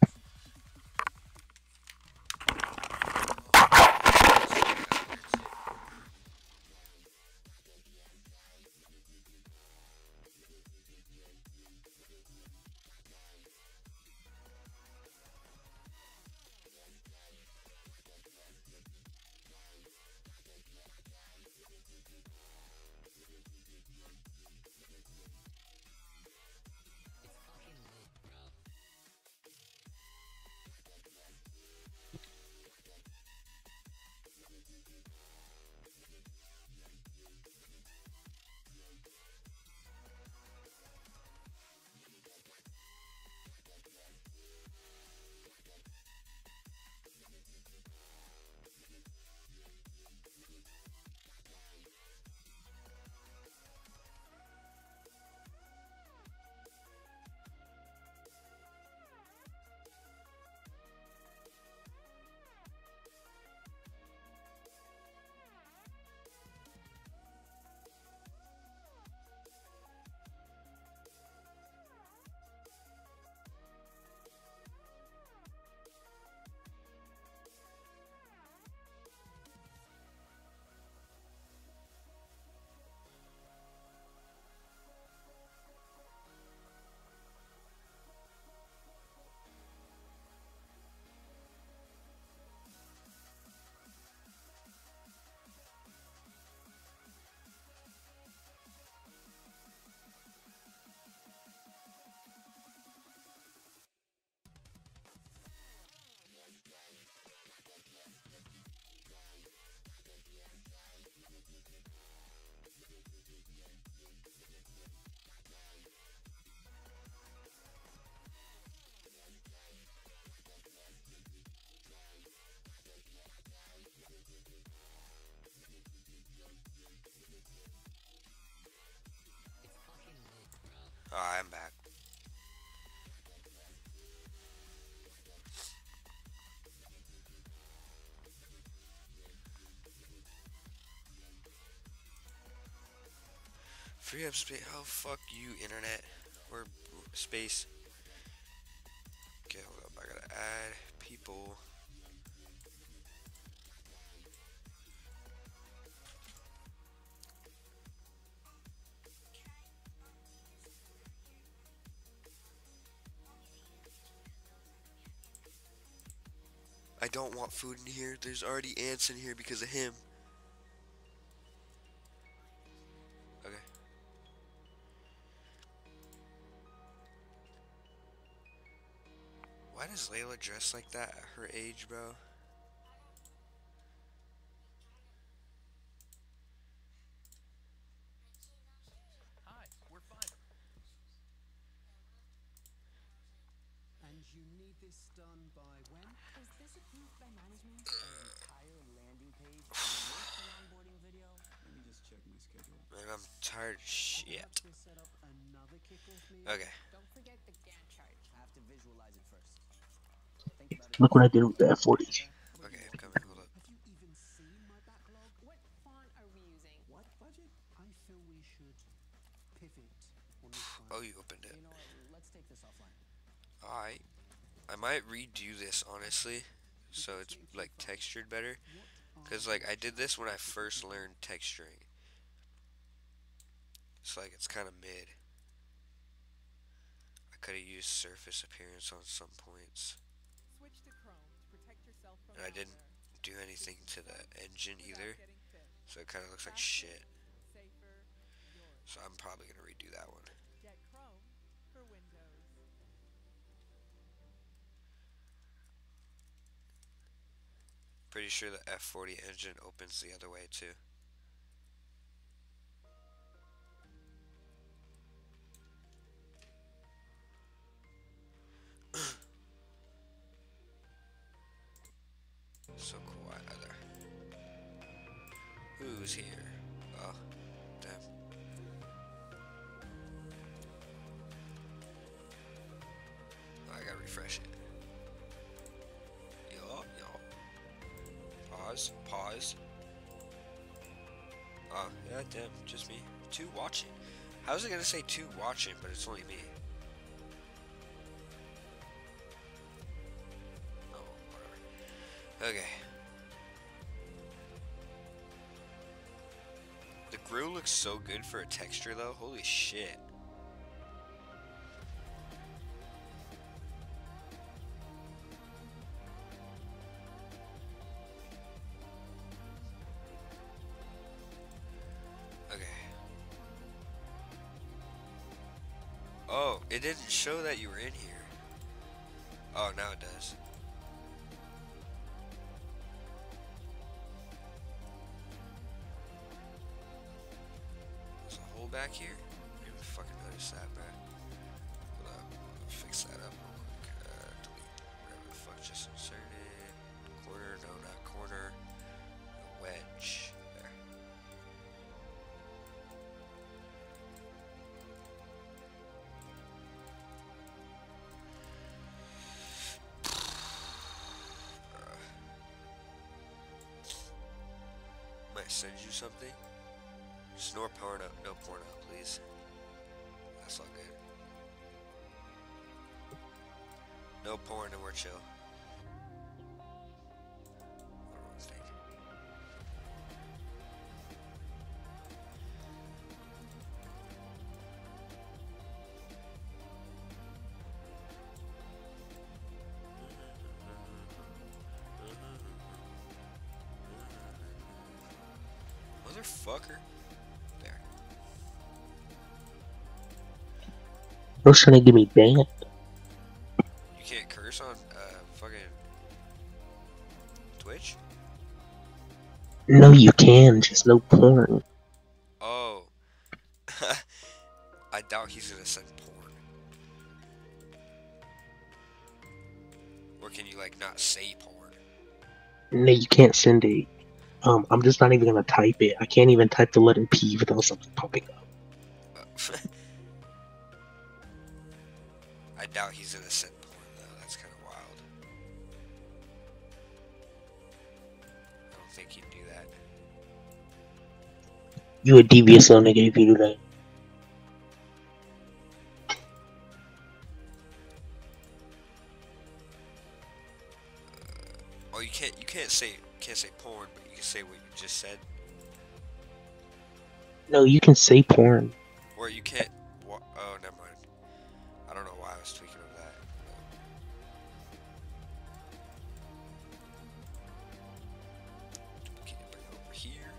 Alright, I'm back. Free up space. Oh, fuck you, internet. Or space. Okay, hold up. I gotta add people. I don't want food in here. There's already ants in here because of him. Okay. Why does Layla dress like that at her age, bro? Hi, we're five. And you need this done by when? Is this approved by management? Entire landing page with an onboarding video. Let me just check my schedule. Man, I'm tired of shit. Have to set up another kickoff meeting. Okay. Don't forget the Gantt chart. Have to visualize it first. Think about it. look what I did with that forty. Okay, I'm coming. Hold up. Have you even seen my backlog? What font are we using? What budget? I feel we should pivot on this one. Oh, you opened it. You know what? Let's take this offline. Alright. I might redo this, honestly. So it's, like, textured better. Because, like, I did this when I first learned texturing. It's like, it's kind of mid. I could have used surface appearance on some points. Switch to Chrome to protect yourself from And I didn't malware. do anything to the engine Without either. getting fit. So it kind of looks like Faster, shit. safer, yours. So I'm probably going to redo that one. Get Chrome for Windows. pretty sure the F forty engine opens the other way too. So quiet there. Who's here? Oh, damn. Oh, I gotta refresh it. Yo, yo. Pause, pause. Oh, yeah, damn, just me. Two watching. How's it gonna say two watching, but it's only me? Oh, whatever. Okay. The grill looks so good for a texture though. Holy shit. Okay. Oh, it didn't show that you were in here. Oh, now it does. Back here? I didn't even fucking notice that, bro. Hold up. Fix that up real quick. Uh, delete whatever the fuck just inserted. Corner, no, not corner. A wedge. There. Uh, might send you something. Just no porn up, no porn up, please. That's all good. No porn and we're chill. Wrong thing. Motherfucker. Bro's trying to get me banned. You can't curse on uh fucking Twitch? No, you can, just no porn. Oh. I doubt he's gonna send porn. Or can you like not say porn? No, you can't send it. Um, I'm just not even gonna type it. I can't even type the letter P without something popping up. Uh, I doubt he's gonna send porn though. That's kind of wild. I don't think he'd do that. You a devious little nigga if you do that. Uh, oh, you can't. You can't say. Can't say porn, but you can say what you just said. No, you can say porn. Or you can't. Wa oh, never mind. I don't know why I was tweaking of that. Okay, bring it over here.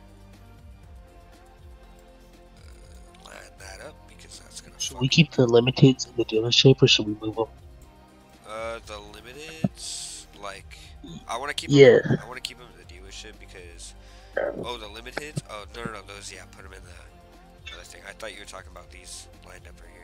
Uh, line that up because that's gonna. Should we keep the limiteds in the dealership or should we move them? Uh, the limiteds, like, I want to keep. Yeah. Them, I want to keep them in the dealership because. Oh, the limiteds. Oh no, no, no, those. Yeah, put them in the other thing. I thought you were talking about these lined up right here.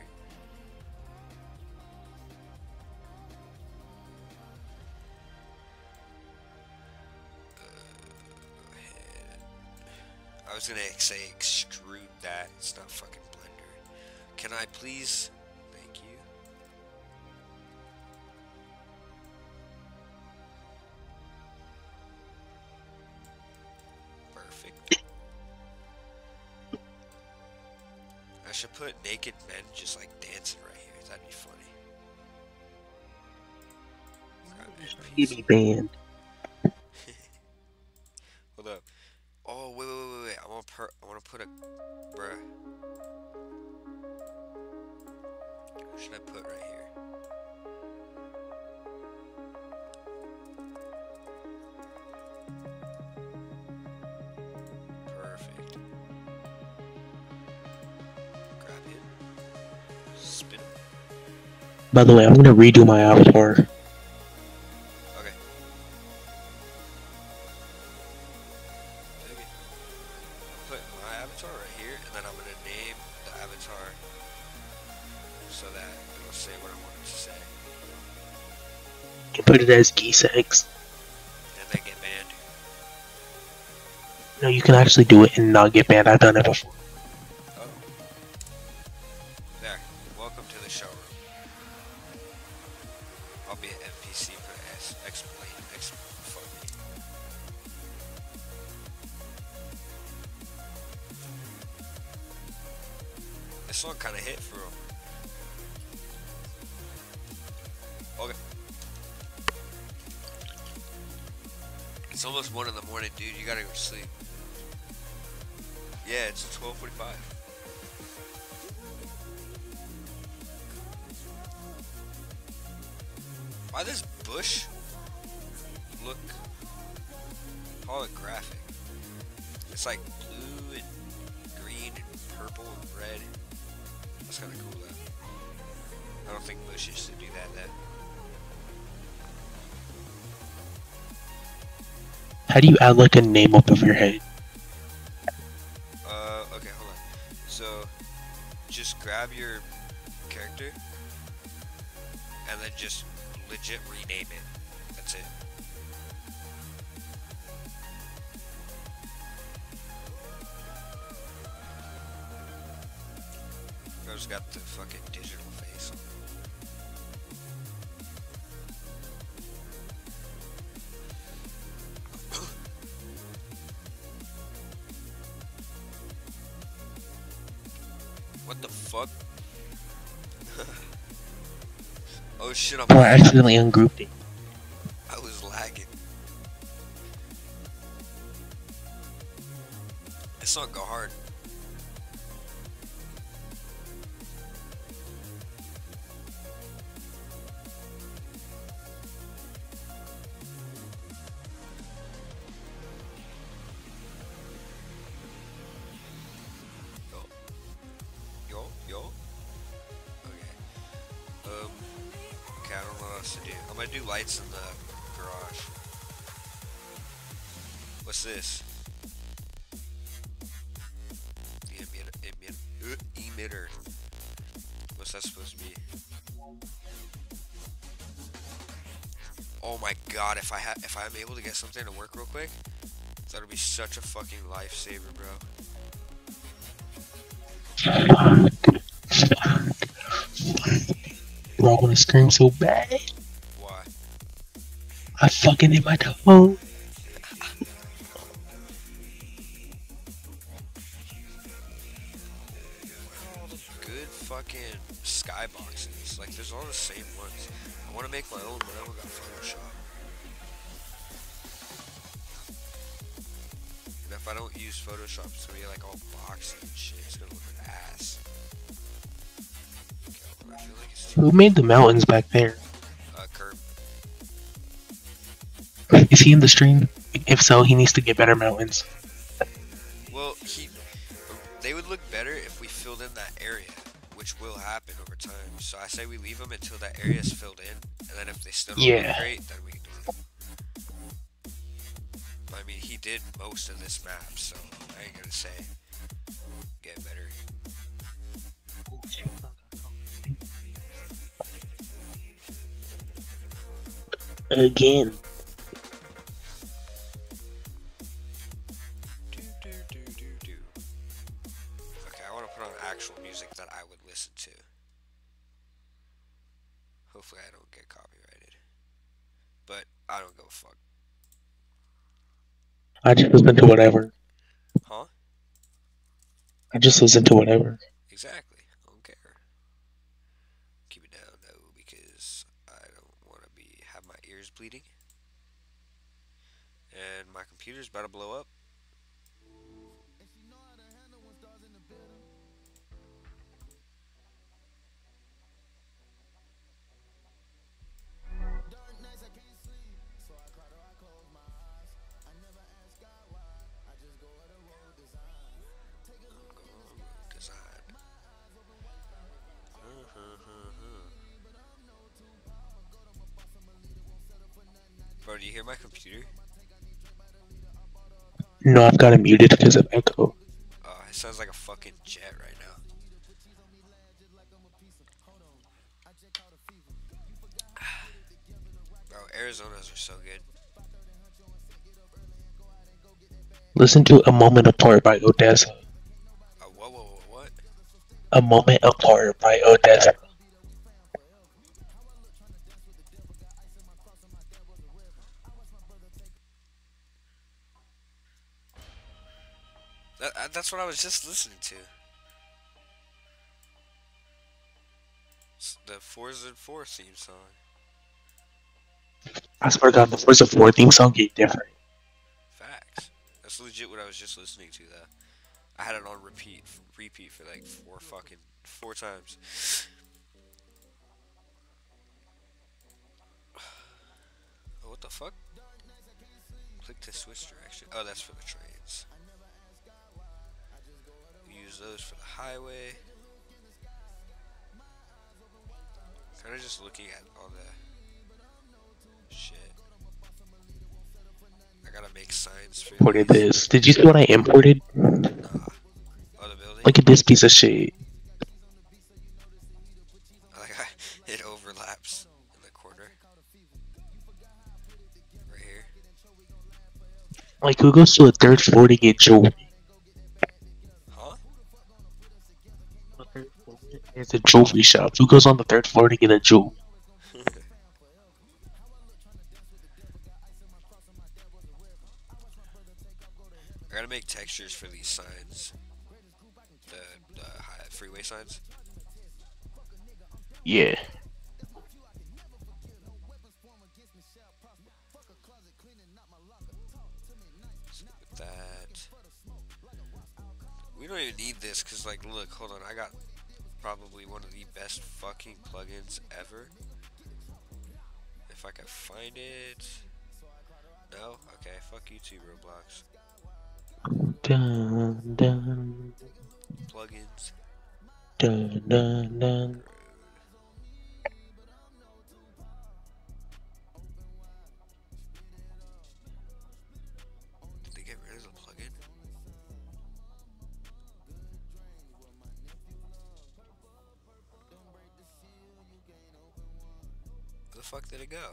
I was gonna say extrude that. It's not fucking Blender. Can I please? Thank you. Perfect. I should put naked men just like dancing right here. That'd be funny. You'd be banned. Hold up. Oh wait, wait, wait, wait! I want per. I want to put a, bruh. What should I put right here? Perfect. Grab him. Spin him. By the way, I'm gonna redo my avatar. Okay. You put it as geese eggs. And they get banned. No, you can actually do it and not get banned. I've done it before. Oh. There. Welcome to the showroom. I'll be an N P C for S. Explain. Ex fuck me. This song kinda hit for real. Okay. It's almost one in the morning, dude. You gotta go to sleep. Yeah, it's twelve forty-five. Why does bush look holographic? It's like blue and green and purple and red. That's kind of cool though. I don't think bush used to do that though. How do you add like a name up of your head? Uh, okay, hold on. So, just grab your character, and then just legit rename it. That's it. Bro's got the fucking digital face on. What the fuck? Oh shit, I'm Oh, I lagging. accidentally ungrouped it. I was lagging. This song go hard. Yo, yo. Okay. Um. Okay, I don't know what else to do. I'm gonna do lights in the garage. What's this? The emitter. Emitter. Uh, emitter. What's that supposed to be? Oh my god! If I ha if I'm able to get something to work real quick, that'll be such a fucking lifesaver, bro. Bro, I wanna scream so bad. Why? I fucking hit my toe. Good fucking skyboxes. Like, there's all the same ones. I want to make my own, but I don't got Photoshop. And if I don't use Photoshop, it's gonna be like all boxy and shit. It's gonna look like ass. Okay, hold on, I feel like it's too. Who made the mountains back there? Uh, Curb. Is he in the stream? If so, he needs to get better mountains. Well, he. They would look better if we filled in that area, which will happen over time. So I say we leave them until that area is filled in, and then if they still don't Yeah. look great, then we can delete them. I mean, he did most of this map, so I ain't gonna say get better. Again. Do, do, do, do, do. Okay, I want to put on actual music that I would listen to. Hopefully I don't get copyrighted. But I don't go fuck. I just listen to whatever. Huh? I just listen to whatever. Exactly. I don't care. Keep it down though, because I don't want to be have my ears bleeding. And my computer's about to blow up. Design. Bro, do you hear my computer? No, I've got it muted because of echo. Oh, it sounds like a fucking jet right now. Bro, Arizona's are so good. Listen to A Moment Apart by Odessa. Uh, whoa, whoa, whoa, what? A Moment Apart by Odessa. That, uh, that's what I was just listening to. It's the Forza four theme song. I swear to God, the Forza four theme song get different. Facts. That's legit what I was just listening to, though. I had it on repeat, repeat for like four fucking, four times. Oh, what the fuck? Click to switch direction. Oh, that's for the trains. Use those for the highway. Kind of just looking at all the shit. I gotta make signs for Imported these. this. Did you see what I imported? Nah. Oh, the building? Look at this piece of shit. I like how it overlaps in the corner. Right here. Like, who goes to a third floor to get jewelry? Huh? It's a jewelry shop. Who goes on the third floor to get a jewel? I gotta make textures for these signs. The, the high, freeway signs. Yeah. With that. We don't even need this, cause like, look, hold on, I got probably one of the best fucking plugins ever. If I can find it. No? Okay, fuck you too, Roblox. Dun, dun, Plugins. dun, dun, dun. Did they get rid of the plugin? Where the fuck did it go?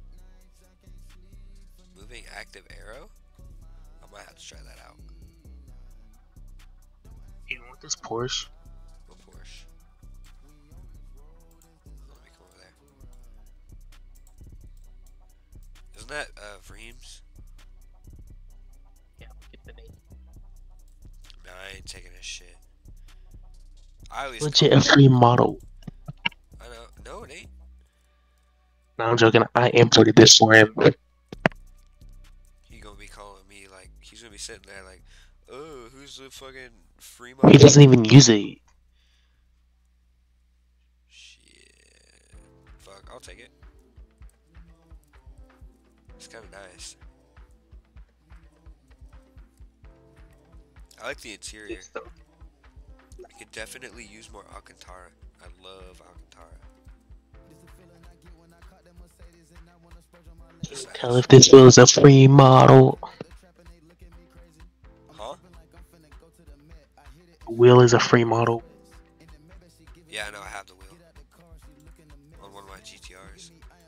Moving active arrow? I might have to try that out. You want this Porsche? What Porsche? Let me come over there. Isn't that uh Vreem's? Yeah, get the name. No, I ain't taking his shit. I always Legit call a free model. I know. No, it ain't. No, I'm joking. I imported this for him. He gonna be calling me like he's gonna be sitting there like, oh, who's the fucking free He model? doesn't even use it. Shit. Fuck, I'll take it. It's kind of nice. I like the interior. I could definitely use more Alcantara. I love Alcantara. Tell if this was a free model. Huh? Wheel is a free model. Yeah, I know I have the wheel. On one of my G T Rs.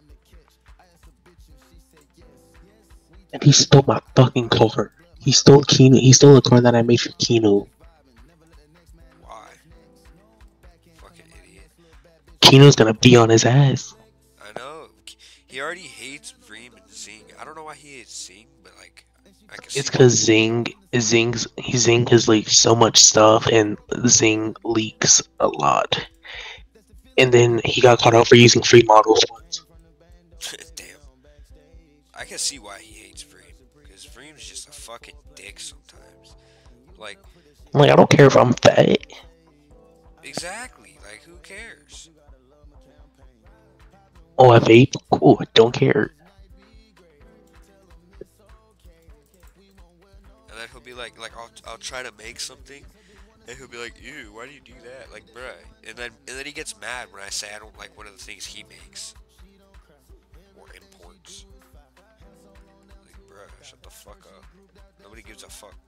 And he stole my fucking car. He stole Kino. He stole a car that I made for Kino. Why? Fucking idiot. Kino's gonna be on his ass. I know. He already hates Vreem and Zing. I don't know why he hates Zing, but like, I can see It's cause Zing, Zing's, Zing has leaked so much stuff, and Zing leaks a lot. And then he got caught out for using free models once. Damn. I can see why he hates Vreem. Because Vreem's just a fucking dick sometimes. Like, I'm like, I don't care if I'm fat. exactly. Like, who cares? Oh, I vape? Cool, I don't care. And then he'll be like, like I'll, I'll try to make something, and he'll be like, ew, why do you do that? Like, bruh. And then, and then he gets mad when I say I don't like one of the things he makes. Or imports. Like, bruh, shut the fuck up. Nobody gives a fuck.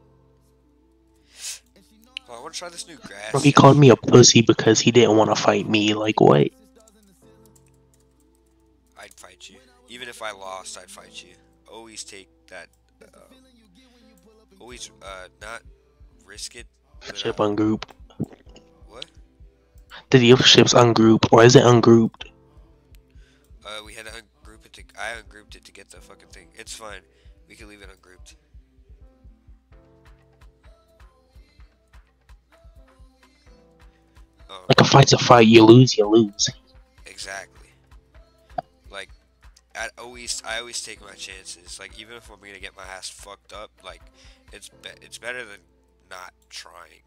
Oh, I want to try this new grass. He called me a pussy because he didn't want to fight me. Like, what? I'd fight you. Even if I lost, I'd fight you. Always take that. Uh, always uh, not risk it. But, Ship uh, ungrouped. what? The dealership's ungrouped, or is it ungrouped? Uh, we had to ungroup it. To, I ungrouped it to get the fucking thing. It's fine. We can leave it ungrouped. Um, Like a fight's a fight. You lose, you lose. exactly. Like, I always, I always take my chances. Like, even if I'm gonna get my ass fucked up, like, it's be it's better than not trying.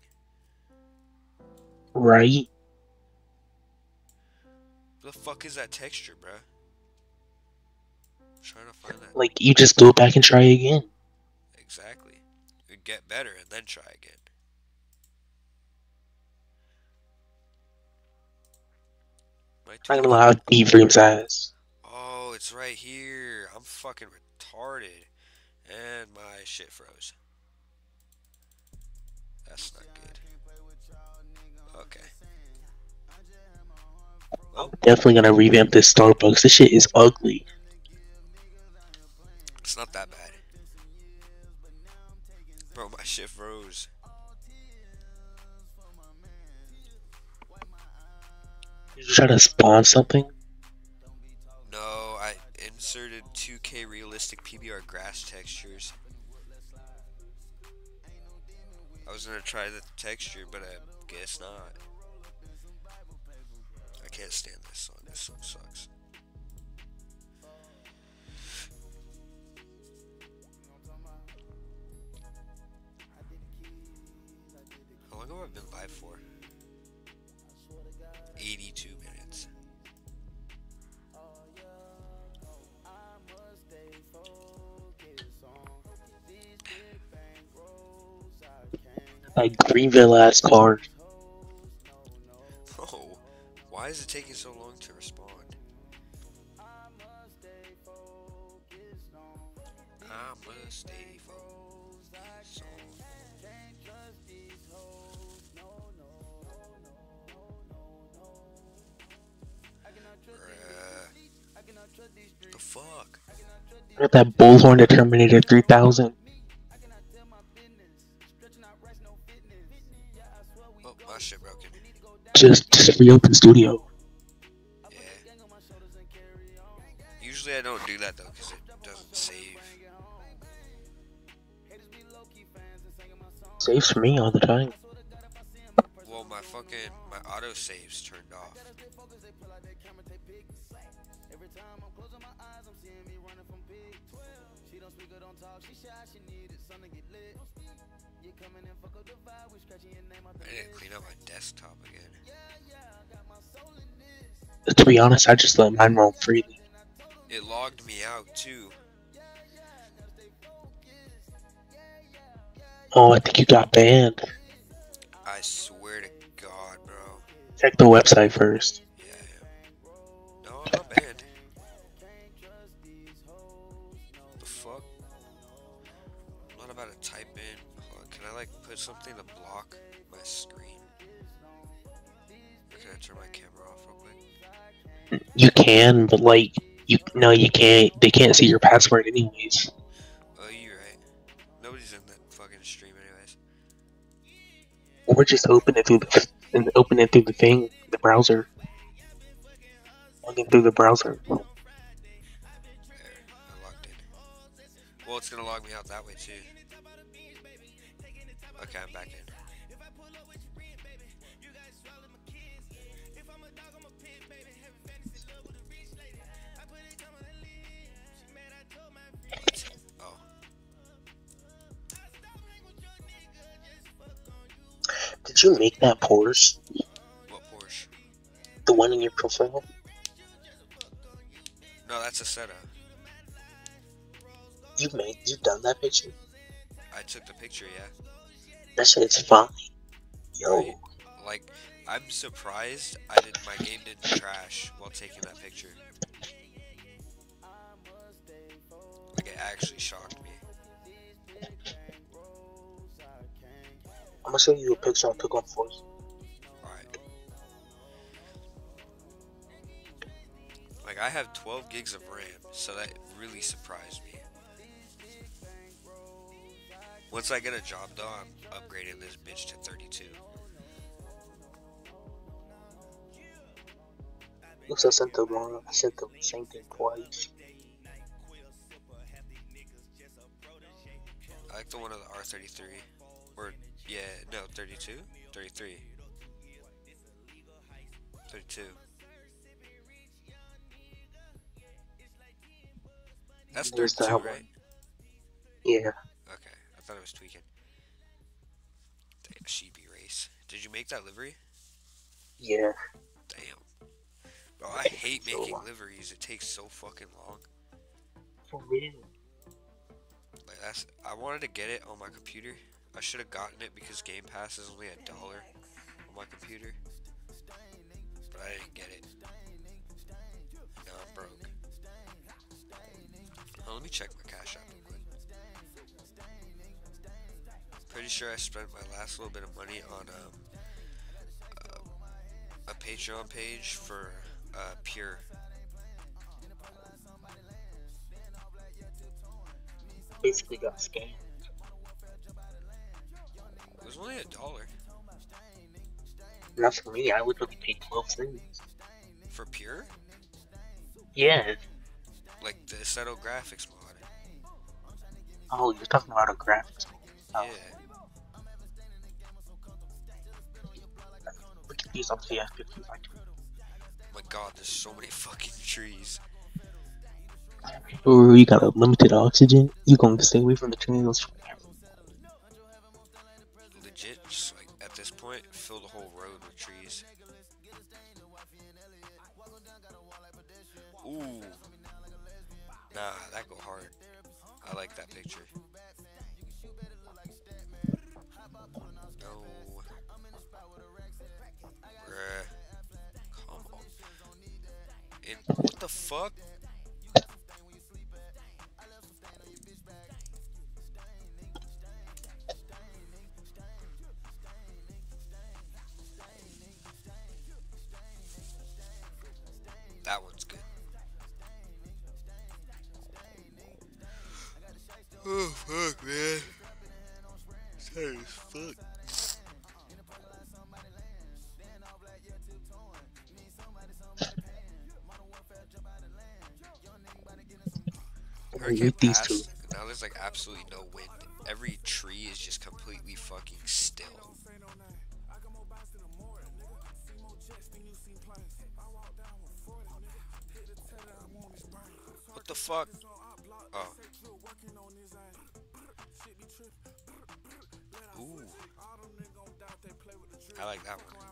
Right? What the fuck is that texture, bruh? I'm trying to find that. Like, you just go back and try again. Exactly. You get better and then try again. My I'm gonna allow deep dreams ass. Oh, it's right here. I'm fucking retarded. And my shit froze. That's not good. Okay. I'm definitely gonna revamp this Starbucks. This shit is ugly. It's not that bad. Bro, my shit froze. You try to spawn something? No, I inserted two K realistic P B R grass textures. I was gonna try the texture, but I guess not. I can't stand this song. This song sucks. How long have I been live for? eighty-two minutes. Like Greenville ass card. Oh, why is it taking so long to respond? I must stay focused on. Bruh. The fuck? I got that bullhorn to Terminator three thousand. Oh, my shit broken. Just, just reopen studio. Yeah. Usually I don't do that though, because it doesn't save. Saves for me all the time. Well, my fucking, my auto saves turned off. I need to clean up my desktop again. To be honest, I just let mine roam freely. It logged me out too. Oh, I think you got banned. I swear to God, bro. Check the website first. Yeah, yeah. No, I'm not banned. The fuck? I'm not about to type in. Hold on, can I like put something to block my screen? Or can I turn my camera off real quick? You can, but like, you no, you can't. They can't see your password anyways. Oh, you're right. Nobody's in that fucking stream anyways. Or just open it through the and open it through the thing, the browser. Log in through the browser. There, I logged in. Well, it's gonna log me out that way too. Okay, I'm back in. Oh, Did you make that Porsche? what Porsche? The one in your profile? No, that's a setup. You made, you done that picture? I took the picture, yeah. That shit's fine. Yo. Right? Like, I'm surprised I did my game didn't crash while taking that picture. Like, it actually shocked me. I'm gonna show you a picture I took on Force. Alright. Like, I have twelve gigs of RAM, so that really surprised me. Once I get a job though, I'm upgrading this bitch to thirty-two. Looks I sent them wrong. I sent them the same thing twice. I like the one of the R thirty-three. Or, yeah, no, thirty-two? thirty-three. thirty-two. That's Where's thirty-two, that right? one? Yeah. Okay, I thought it was tweaking. Damn, sheepy race. Did you make that livery? Yeah. Damn. Bro, I hate So making long. liveries. It takes so fucking long. For real. Like that's. I wanted to get it on my computer. I should have gotten it because Game Pass is only a dollar on my computer. But I didn't get it. Now I'm broke. Oh, let me check my Cash App real quick. Pretty sure I spent my last little bit of money on um, uh, a Patreon page for uh, Pure. Basically got scammed. It was only a dollar Not for me. I literally paid twelve cents. for Pure, Yeah. like the Seto graphics mod. Oh, you're talking about a graphics. Oh. Yeah. Look at these on P S fifty. Oh my god, there's so many fucking trees. Or you got a limited oxygen. You gonna stay away from the trees. Legit, just like at this point, fill the whole road with trees. Ooh. Nah, that go hard. I like that picture. No. Bruh. Come on. And what the fuck? That one's good. Oh fuck, man. Tired as fuck. Hurricane With these passed, two. and now there's like absolutely no wind. Every tree is just completely fucking still. What the fuck? Oh. Ooh. I like that one.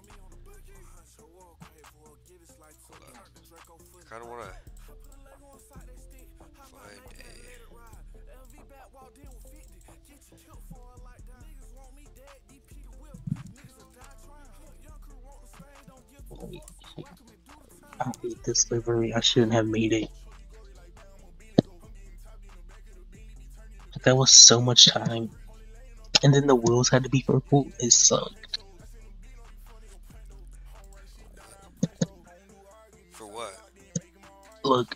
Hold up. I kinda wanna find a I hate this livery. I shouldn't have made it. That was so much time. And then the wheels had to be purple. It sucked. For what? Look,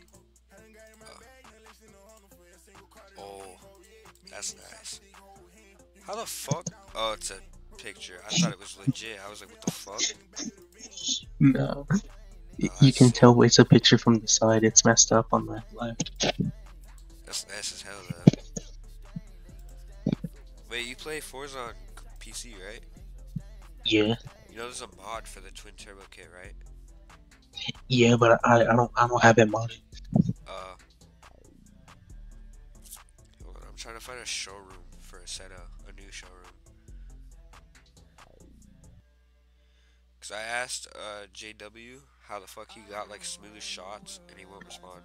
Oh, that's nice. How the fuck? Oh, it's a picture. I thought it was legit. I was like, what the fuck? no. Oh, You that's can sick. tell it's a picture from the side. It's messed up on the left. That's nice as hell, though. Wait, you play Forza on P C, right? Yeah, You know there's a mod for the twin turbo kit, right? yeah, but I, I don't, I don't have it modded. Uh, hold on, I'm trying to find a showroom for a Seto, a new showroom. Cause I asked uh, J W how the fuck he got like smooth shots, and he won't respond.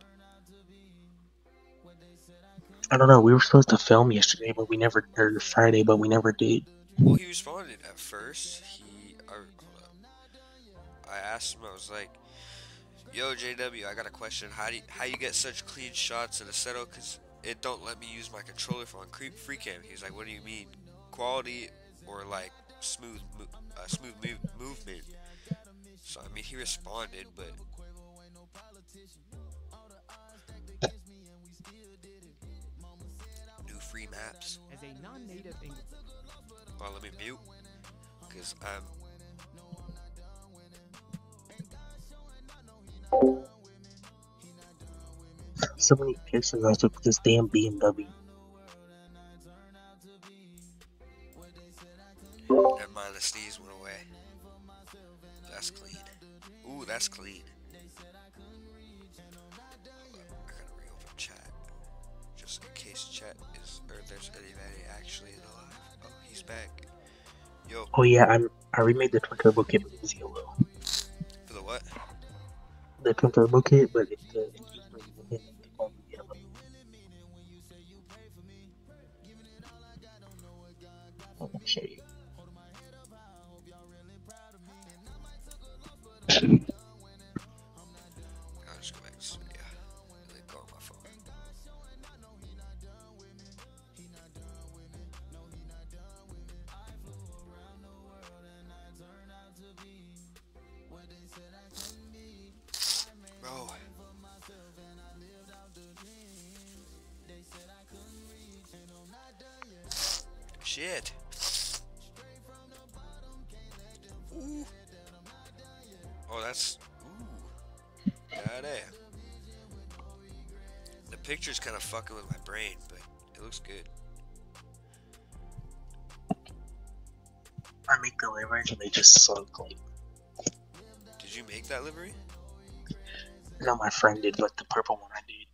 I don't know. We were supposed to film yesterday, but we never, or Friday, but we never did. Well, he responded at first. He, or, hold up. I asked him. I was like, "Yo, J W, I got a question. How do you, how you get such clean shots in a Seto? Cause it don't let me use my controller for on creep free cam." He's like, "What do you mean? Quality or like smooth, mo- uh, smooth move- movement?" So I mean, he responded, but free maps. As a non-native English. Oh, let me mute, cause I'm. So many pictures I took this damn B M W. Never mind, the sneeze went away. That's clean. Ooh, that's clean. Hold up, I gotta reopen chat, just in case chat is, or there's anybody actually alive. Oh, he's back. Yo. Oh yeah, I'm I remade the twin turbo kit, but it's yellow. For the what? The twin turbo kit, but it's the it's yellow. I'm gonna show you. I'll just go back to this video. And then go on my phone. Bro. Shit. Ooh. Oh, that's. Ooh. God damn. The picture's kind of fucking with my brain, but it looks good. I make the livery and they just sunk like. Did you make that livery? No, my friend did, but the purple one I did.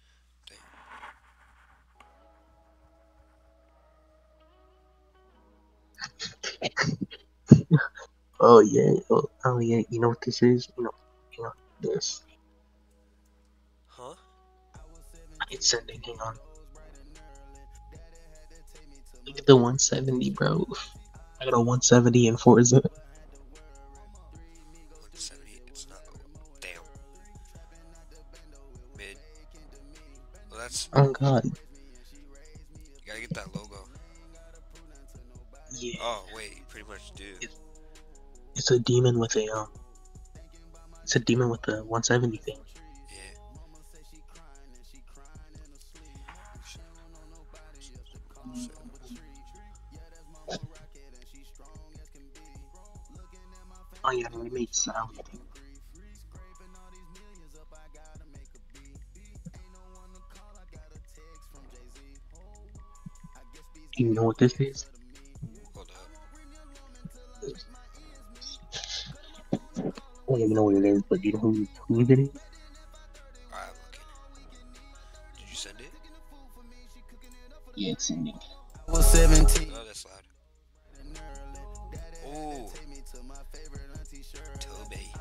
Oh yeah, oh, oh yeah, you know what this is? You know, you know this. Huh? It's sending. Hang on. Look at the one seventy, bro. I got a one seventy in Forza. one seventy, it's not. Damn. Mid. Well, that's. Oh god. You gotta get that logo. Yeah. Oh, wait, you pretty much do. It, it's a demon with a um. It's a demon with a one seventy thing. Yeah. Oh yeah, we made Sally. Do you know what this is? Hold up. I don't even know what it is, but do you know who, who it is? Alright, I'm looking. Did you send it? Yeah, it's sending. Oh, that's loud. Oh. Toby.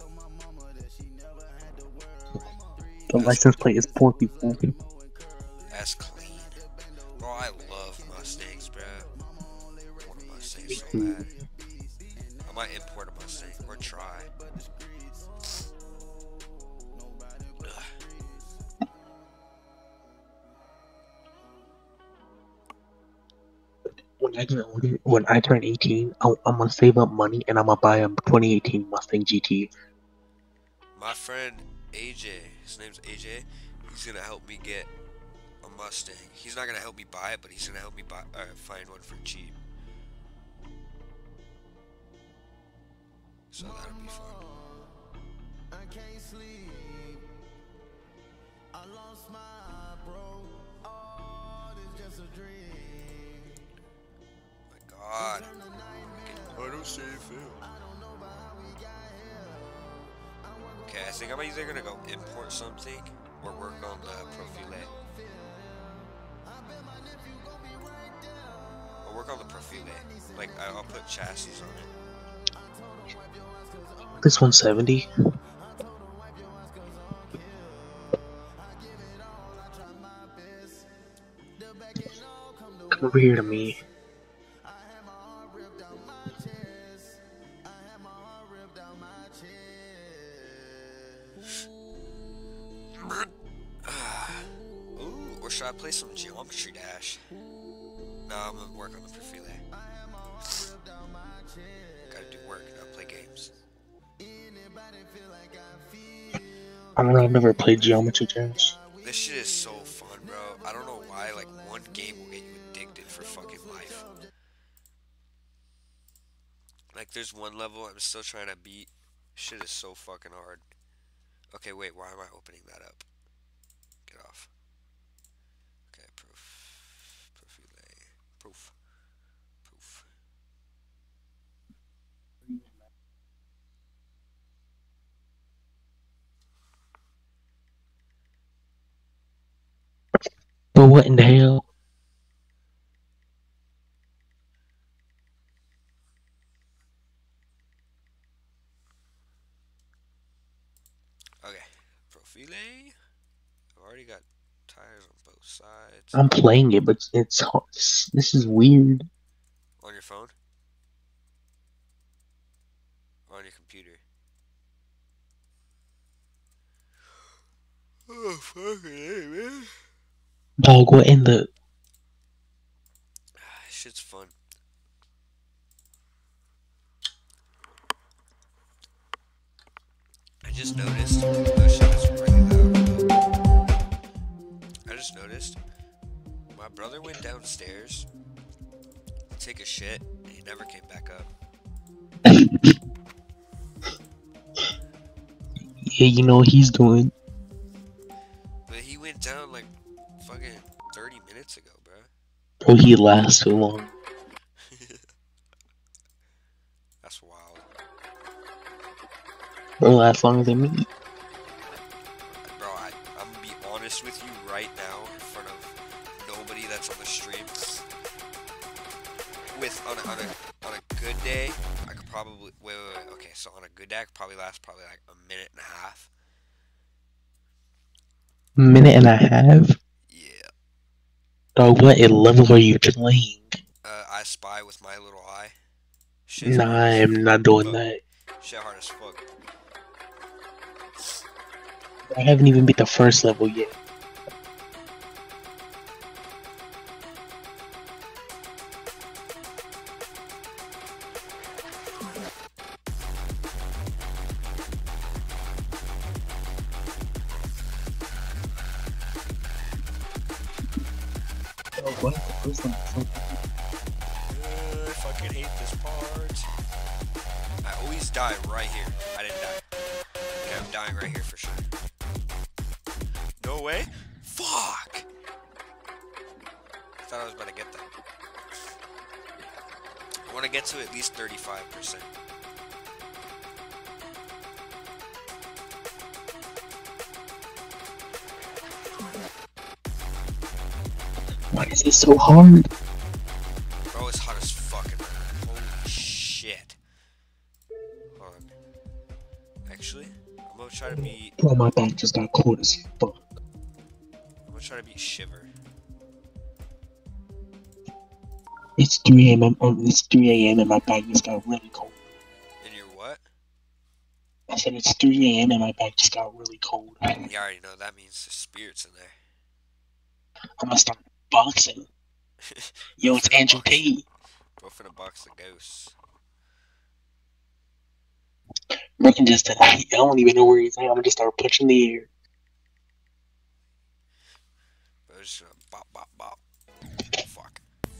The license plate is poor people. That's clean. Bro, I love Mustangs, bro. I want a Mustang so too. bad. I might import a Mustang or try. Ugh. When I get older, when I turn eighteen, I, I'm gonna save up money and I'm gonna buy a twenty eighteen Mustang G T. My friend A J, his name's A J, he's gonna help me get a Mustang. He's not gonna help me buy it, but he's gonna help me buy, uh, find one for cheap. So that'll be fun. I can't sleep. I lost my bro. Oh, it's just a dream. My God. I don't see it feel. Okay, I think I'm either gonna go import something or work on the Profile. I'll work on the Profile. Like, I'll put chassis on it. This one's seventy. Come over here to me. Ooh, or should I play some Geometry Dash? No, I'm gonna work on the Profile. Gotta do work, not play games. I don't know, I've never played Geometry Dash. This This shit is so fun, bro. I don't know why, like, one game will get you addicted for fucking life. Like, there's one level I'm still trying to beat. Shit is so fucking hard. Okay, wait, why am I opening that up? Get off. Okay, proof. Proof. Proof. Proof. But what in the hell? Okay, Profile. I've already got tires on both sides. I'm playing it, but it's hard. This is weird. On your phone? Or on your computer? Oh, fucking hey, man. Dog, what in the... Shit's fun. I just noticed. Oh shit, that's really loud. I just noticed. My brother went downstairs to take a shit, and he never came back up. Yeah, you know what he's doing. But he went down like fucking thirty minutes ago, bro. Bro, he lasts too long. That's wild. Bro, lasts longer than me. Bro, I, I'm gonna be honest with you right now in front of nobody that's on the stream. With on a, on a, on a good day, I could probably wait, wait, wait. Okay, so on a good day, I could probably last probably like a minute and a half. Minute and a half? Yeah. Dog, what in level are you playing? Uh, I Spy with my little eye. Shit's Nah, I'm not doing that. Shit hard as fuck. I haven't even beat the first level yet. Oh, what? The first one? Uh, I fucking hate this part. I always die right here. I didn't die. Okay, I'm dying right here for sure. No way? Fuck! I thought I was about to get that. I want to get to at least thirty-five percent. Why is this so hard? Bro, it's hot as fucking. Holy shit. Hold on. Actually, I'm gonna try to beat. Bro, my back just got cold as fuck. I'm gonna try to beat Shiver. It's three A M. Um, it's three A M and my back just got really cold. And you're what? I said it's three A M and my back just got really cold. Yeah, I already know that means there's spirits in there. I'm gonna start boxing. Yo, it's Andrew Tate. Go for the box of ghosts. Bro can just, I don't even know where he's at. I'm gonna just start punching the air. Bro, just gonna bop, bop, bop. Fuck.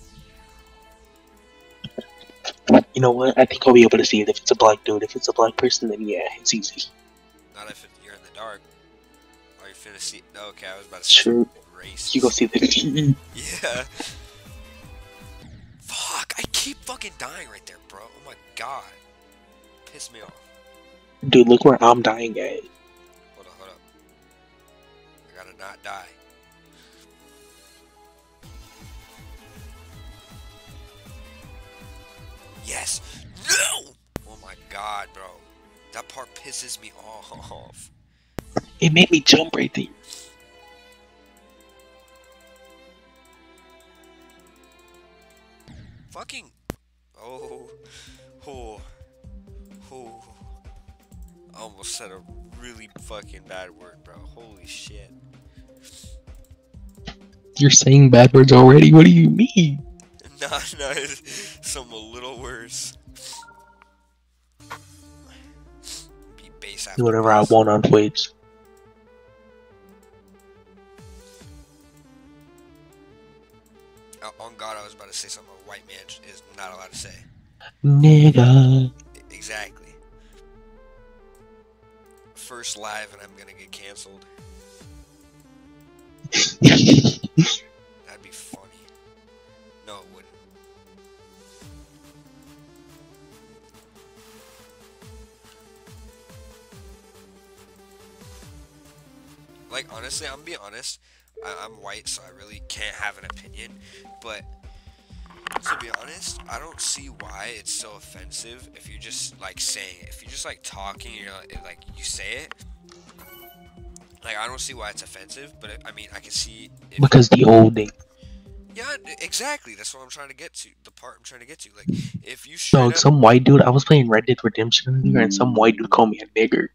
You know what? I think I'll be able to see it if it's a black dude. If it's a black person, then yeah, it's easy. Not if it, you're in the dark. Are you finna see? No, okay, I was about to say Sure. race. You go see the. Yeah. Fuck, I keep fucking dying right there, bro. Oh my god. Piss me off. Dude, look where I'm dying at. Hold up, hold up. I gotta not die. Yes! No! Oh my god, bro. That part pisses me off. It made me jump right there. Fucking. Oh. Oh. Oh. I almost said a really fucking bad word, bro. Holy shit. You're saying bad words already? What do you mean? Nah, nah, some a little worse. Be base after Do whatever I base. want on Twitch. Uh, on God, I was about to say something a white man is not allowed to say. Nigga. Exactly. First live and I'm gonna get canceled. That'd be funny. No, it wouldn't. Like, honestly, I'm gonna be honest. I I'm white, so I really can't have an opinion. But to be honest, I don't see why it's so offensive if you just like saying it. If you just like talking, you're like, like you say it. Like, I don't see why it's offensive, but it, I mean, I can see if, Because the old name. yeah, exactly. That's what I'm trying to get to. The part I'm trying to get to. Like, if you straight Dog, up, some white dude. I was playing Red Dead Redemption earlier, and some white dude called me a nigger.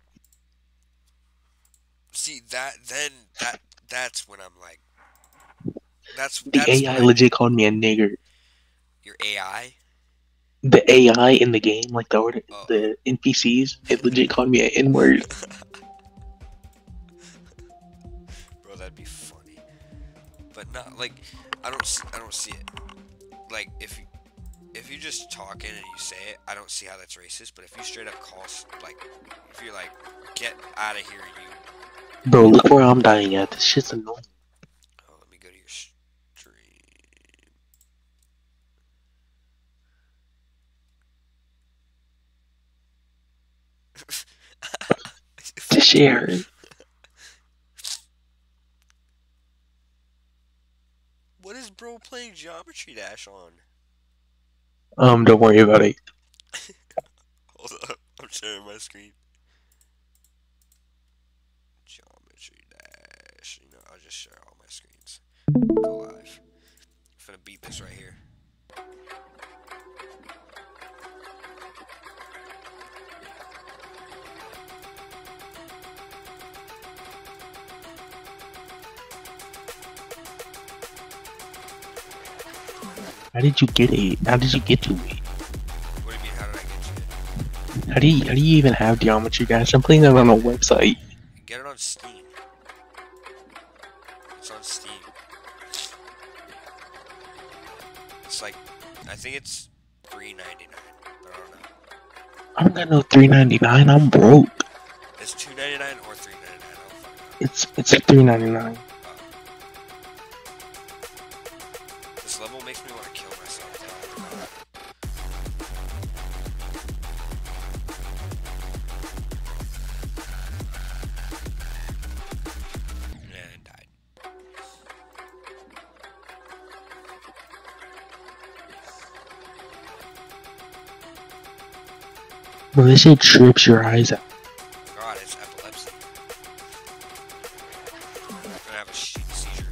see that, then that that's when I'm like, that's The that's A I when I, legit called me a nigger. your A I. The A I in the game, like the order, Uh-oh. the N P Cs, it legit called me an N word. Bro, that'd be funny. But not like I don't see, I don't see it. Like if you if you just talking and you say it, I don't see how that's racist. But if you straight up call s- like if you're like get out of here, you. Bro, look where I'm dying at. This shit's annoying. Oh, let me go to your stream. To share. What is bro playing Geometry Dash on? Um, don't worry about it. Hold up, I'm sharing my screen. Geometry Dash. You know, I'll just share all my screens. Go live. I'm finna beat this right here. How did you get it? How did you get to it? What do you mean, how did I get to it? How do you, how do you even have Geometry Dash? I'm playing that on a website. Get it on Steam. It's on Steam. It's like, I think it's three ninety-nine, but I don't know. I don't got no three ninety-nine. I'm broke. It's two ninety-nine or three ninety-nine. I don't fucking know. It's it's three ninety-nine. This level makes me want to kill myself. And died. Bro, this shit trips your eyes out. God, it's epilepsy. I'm gonna have a she- seizure.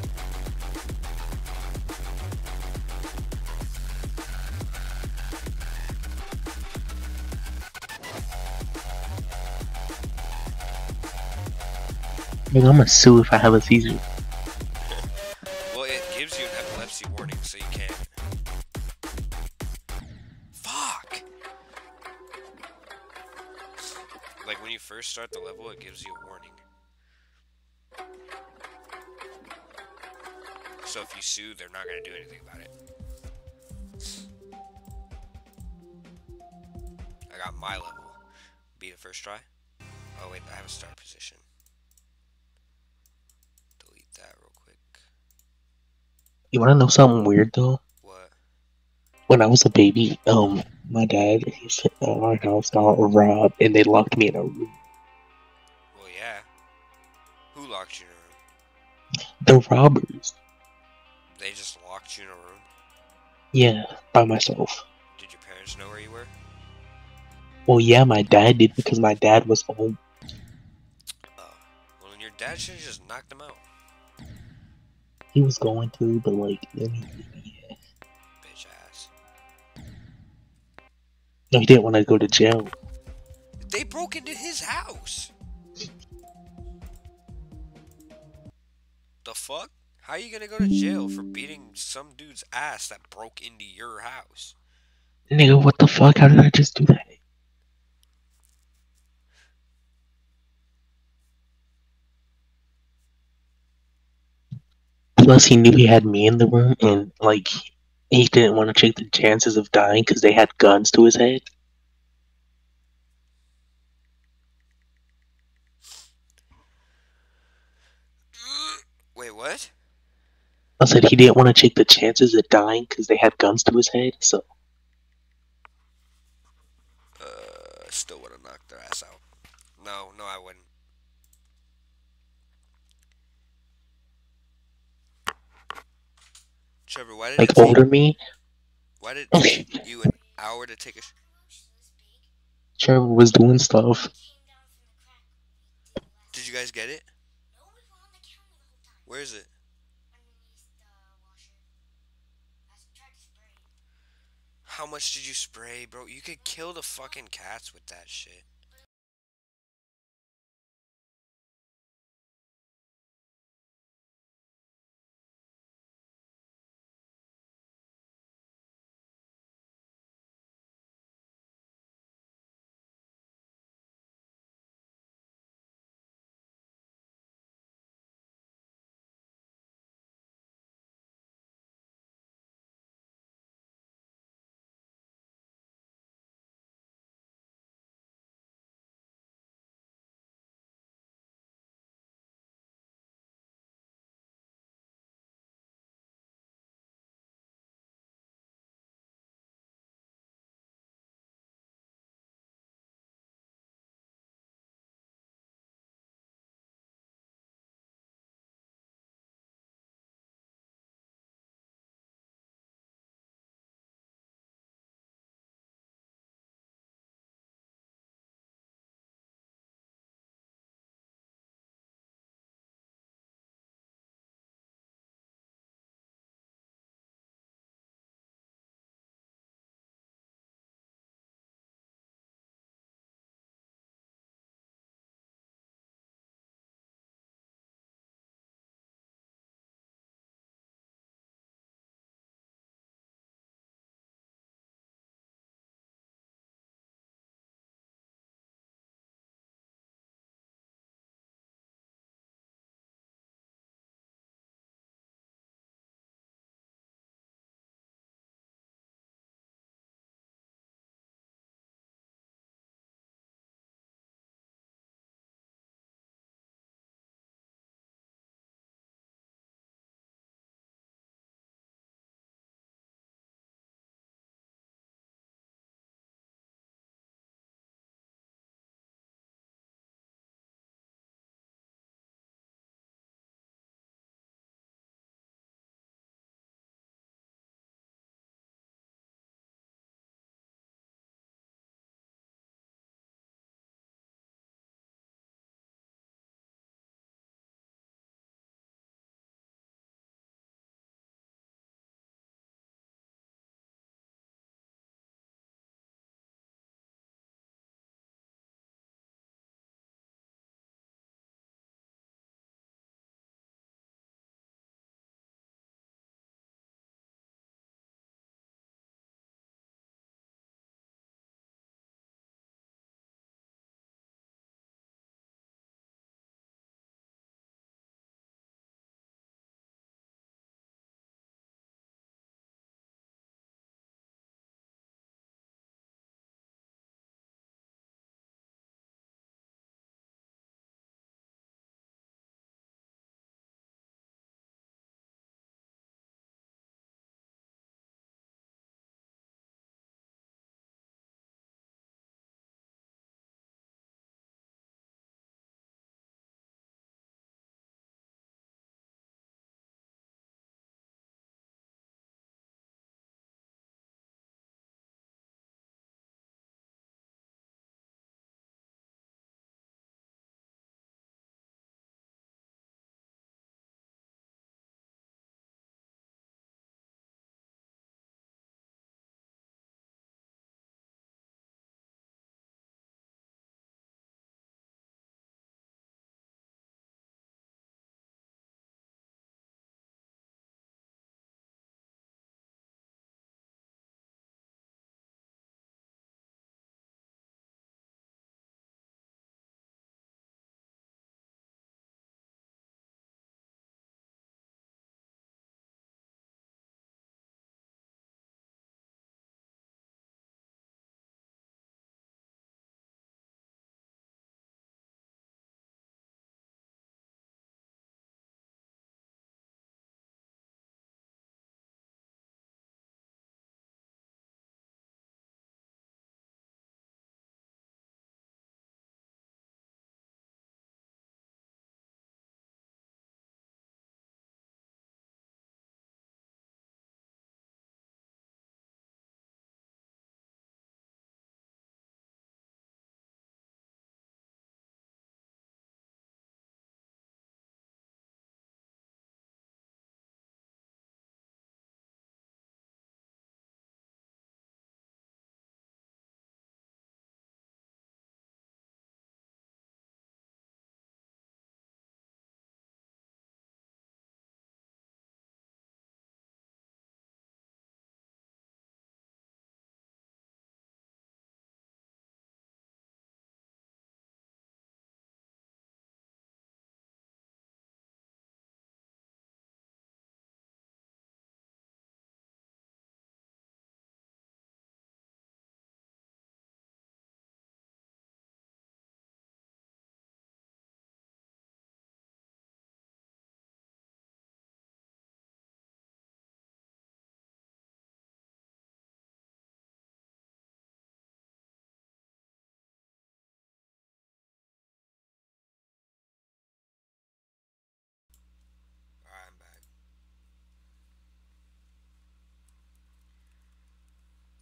Like, I'm gonna sue if I have a seizure. Well, it gives you an epilepsy warning, so you can't. Fuck! Like, when you first start the level, it gives you a warning. So if you sue, they're not gonna do anything about it. I got my level. Beat it first try. Oh wait, I have a start position. Delete that real quick. You wanna know something weird though? What? When I was a baby, um, my dad, his, uh, our house got robbed, and they locked me in a room. Well, yeah. Who locked you in a room? The robbers. They just locked you in a room? Yeah, by myself. Did your parents know where you were? Well, yeah, my dad did because my dad was home. Oh. Well, then your dad should have just knocked them out. He was going to, but like, then he, yeah. Bitch ass. No, he didn't want to go to jail. They broke into his house! The fuck? How are you gonna go to jail for beating some dude's ass that broke into your house? Nigga, what the fuck? How did I just do that? plus he knew he had me in the room, and like he didn't want to take the chances of dying because they had guns to his head. Wait, what? I said he didn't want to take the chances of dying because they had guns to his head. So Uh, I still would have knocked their ass out. No, no, I wouldn't. Trevor, why did like it take? older me, Why did it take you an hour to take a? Sh Trevor was doing stuff. Did you guys get it? Where is it? How much did you spray, bro? You could kill the fucking cats with that shit.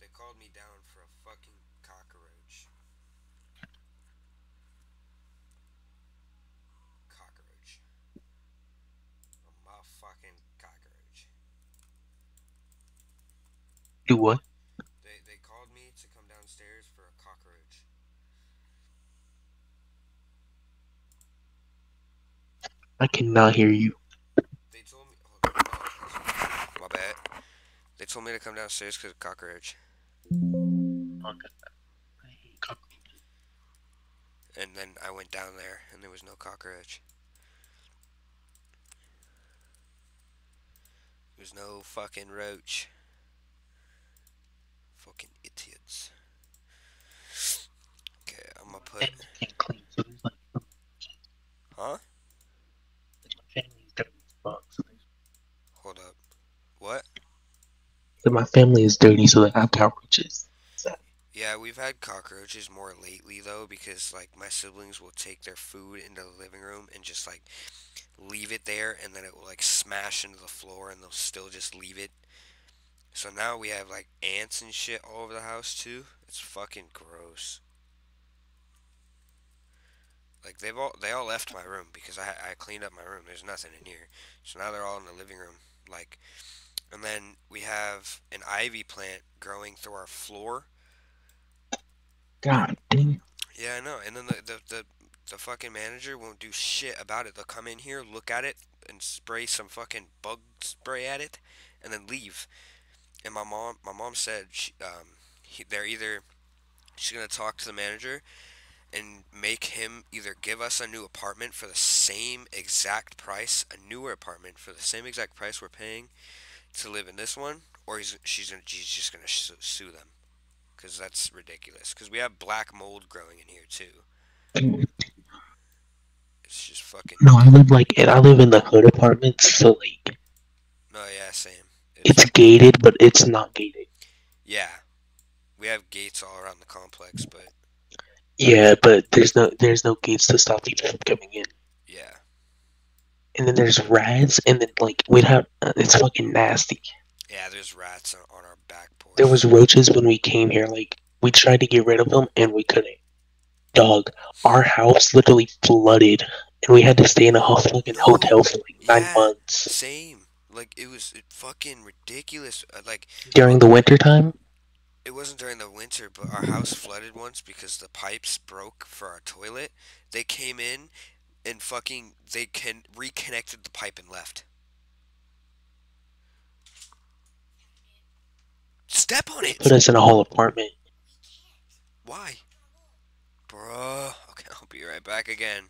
They called me down for a fucking cockroach. Cockroach. A motherfucking cockroach. Do what? They they called me to come downstairs for a cockroach. I cannot hear you. They told me. Hold on. Oh, my bad. They told me to come downstairs because of cockroach. And then I went down there and there was no cockroach. There was no fucking roach. Fucking idiots. Okay, I'm gonna put. Huh? Hold up. What? So my family is dirty, so they have cockroaches. Yeah, we've had cockroaches more lately though, because like my siblings will take their food into the living room and just like leave it there, and then it will like smash into the floor, and they'll still just leave it. So now we have like ants and shit all over the house too. It's fucking gross. Like they've all they all left my room because I I cleaned up my room. There's nothing in here. So now they're all in the living room. Like, and then we have an ivy plant growing through our floor. God damn. Yeah, I know. And then the the the, the fucking manager won't do shit about it. They'll come in here, look at it, and spray some fucking bug spray at it, and then leave. And my mom my mom said she, um he, they're either she's gonna talk to the manager and make him either give us a new apartment for the same exact price, a newer apartment for the same exact price we're paying to live in this one, or he's she's gonna she's just gonna sue, sue them, because that's ridiculous. Because we have black mold growing in here too. It's just fucking. No, I live like I live in the hood apartments, so like. No, yeah, same. It's, it's gated, but it's not gated. Yeah, we have gates all around the complex, but. Yeah, but there's no there's no gates to stop people from coming in. Yeah. And then there's rats, and then like we'd have uh, it's fucking nasty. Yeah, there's rats on, on our back porch. There was roaches when we came here. Like we tried to get rid of them, and we couldn't. Dog, our house literally flooded, and we had to stay in a fucking no, hotel for like nine yeah, months. Same. Like it was it fucking ridiculous. Like during the winter time. It wasn't during the winter, but our house flooded once because the pipes broke for our toilet. They came in and fucking they can reconnected the pipe and left. Step on it. Put us in a whole apartment. Why? Bruh. Okay, I'll be right back again.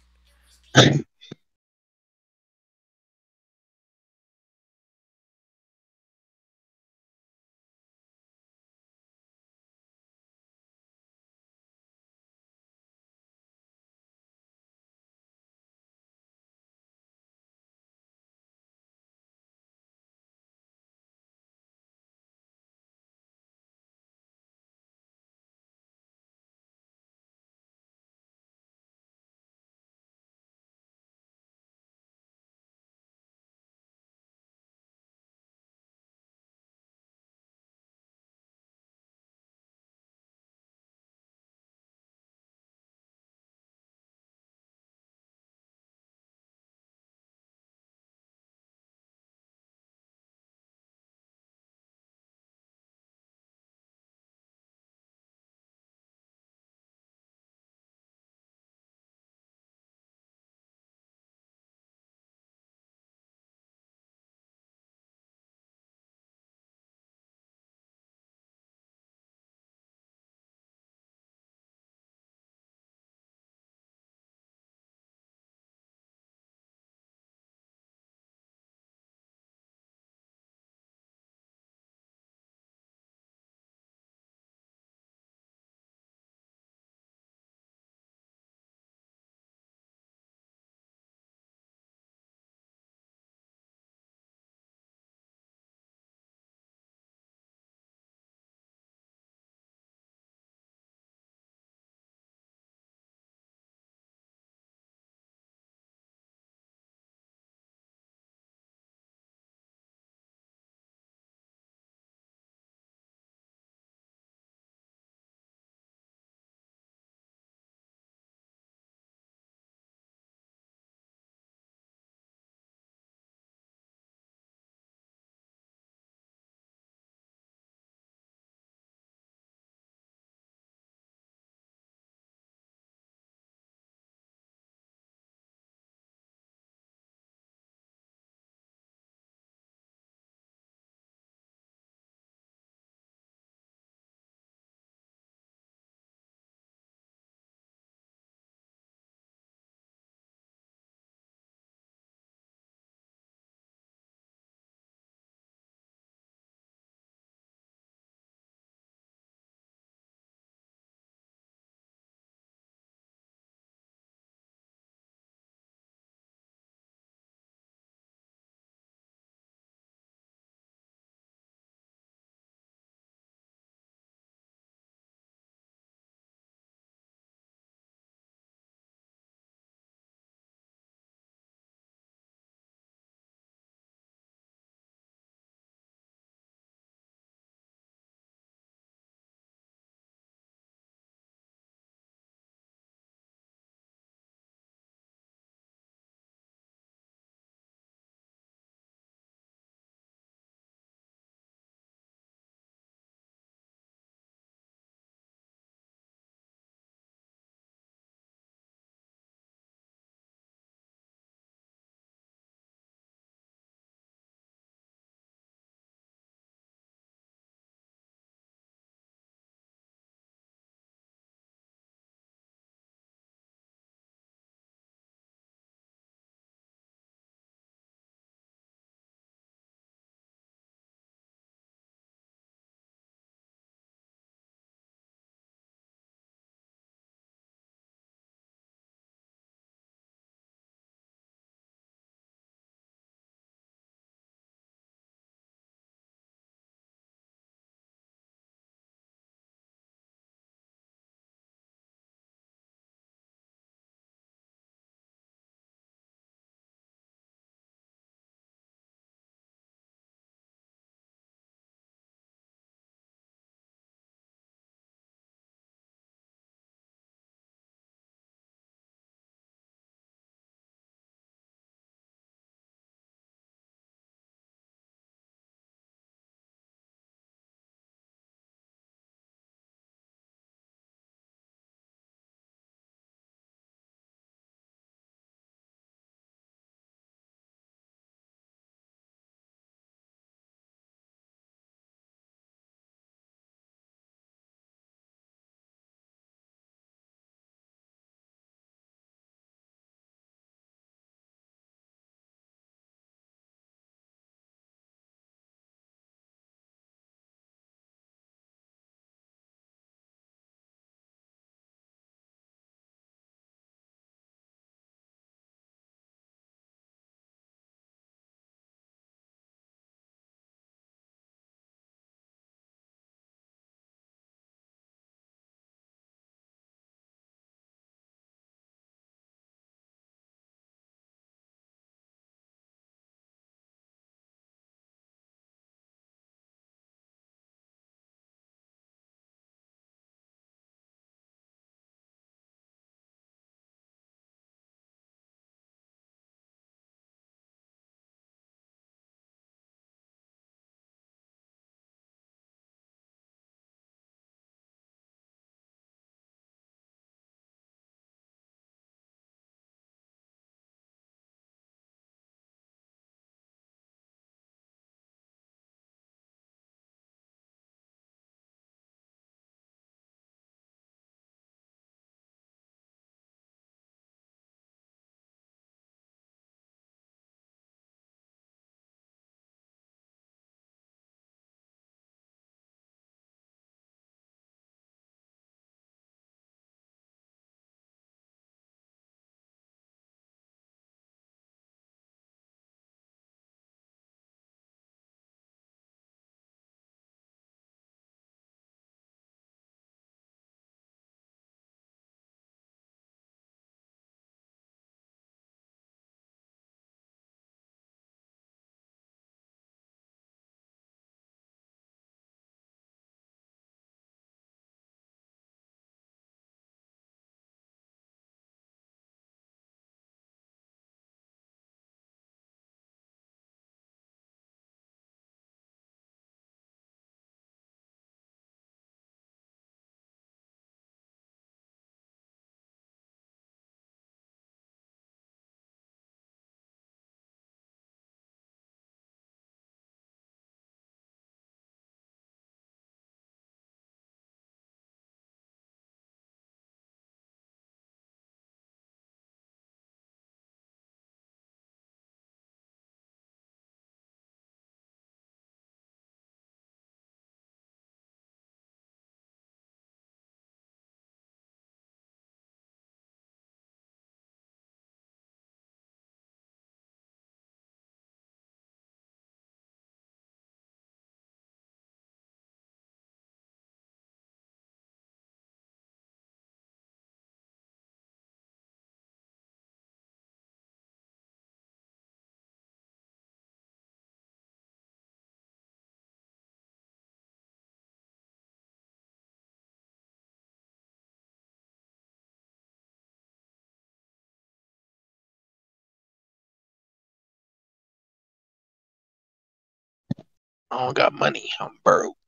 I don't got money. I'm broke.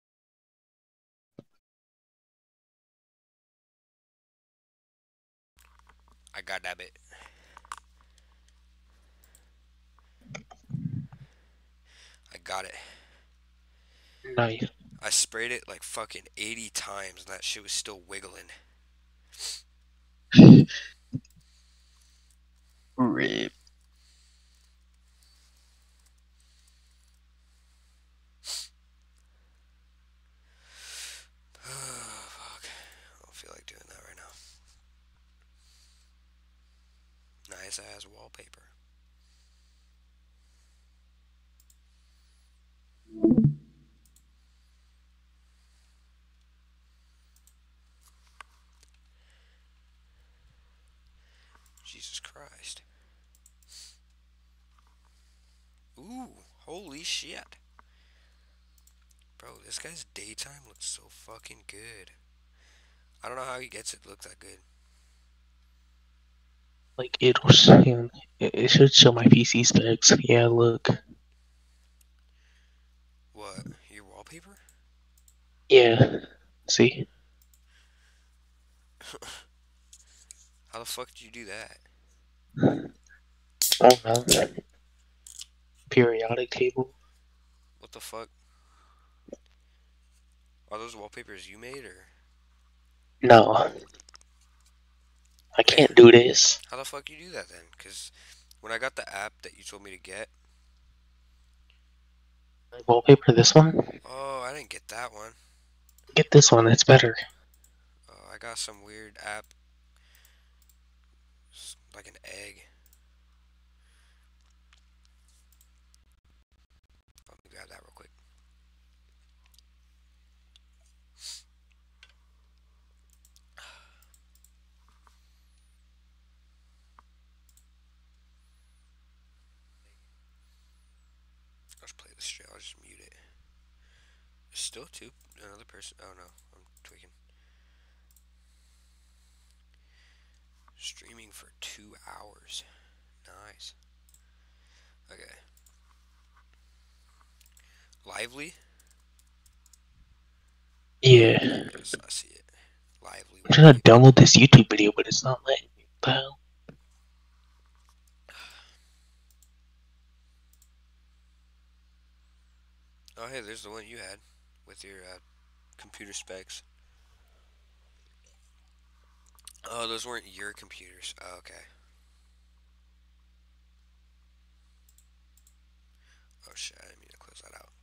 I got that bit. I got it. Nice. I sprayed it like fucking eighty times and that shit was still wiggling. Rip. Oh, fuck. I don't feel like doing that right now. Nice ass wallpaper. Jesus Christ. Ooh, holy shit. Bro, this guy's daytime looks so fucking good. I don't know how he gets it to look that good. Like it'll show, it should show my P C specs. Yeah, look. What? Your wallpaper? Yeah. See? How the fuck did you do that? I don't know. Periodic table. What the fuck? Are those wallpapers you made or? No. I Wait, can't do this. how the fuck you do that then? Cause when I got the app that you told me to get. Wallpaper this one? Oh, I didn't get that one. Get this one, it's better. Oh, I got some weird app. It's like an egg. Let me grab that real quick. I'll just play this straight. I'll just mute it. There's still two. Another person. Oh no, I'm tweaking. Streaming for two hours. Nice. Okay. Lively? Yeah. Yes, I see it. Lively. I'm trying to download this YouTube video, but it's not letting me. What the hell? Oh, hey, there's the one you had with your uh, computer specs. Oh, those weren't your computers. Oh, okay. Oh, shit. I didn't mean to close that out.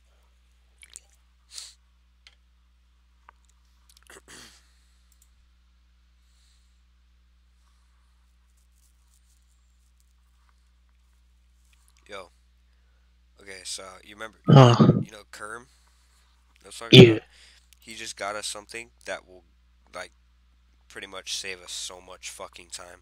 Yo. Okay, so you remember, Huh. you know, Kerm? That's what I'm talking Yeah. about? He just got us something that will, like, pretty much save us so much fucking time.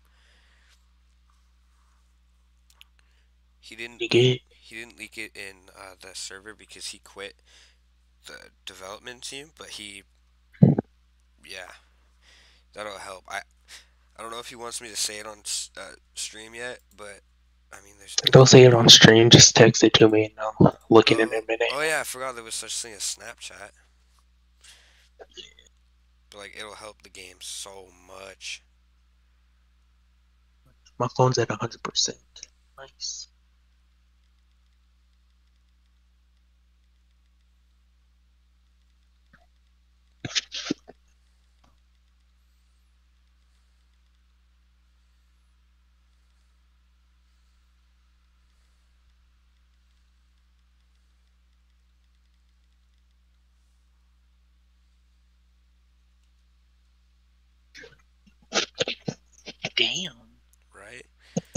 He didn't You leak, get he didn't leak it in uh, the server because he quit the development team, but he, yeah, that'll help. I I don't know if he wants me to say it on uh, stream yet, but I mean, there's. Don't say it on stream. Just text it to me, and I'll look at it in Oh, a minute. oh yeah, I forgot there was such thing as Snapchat. But like, it'll help the game so much. My phone's at one hundred percent. Nice. Damn. Right?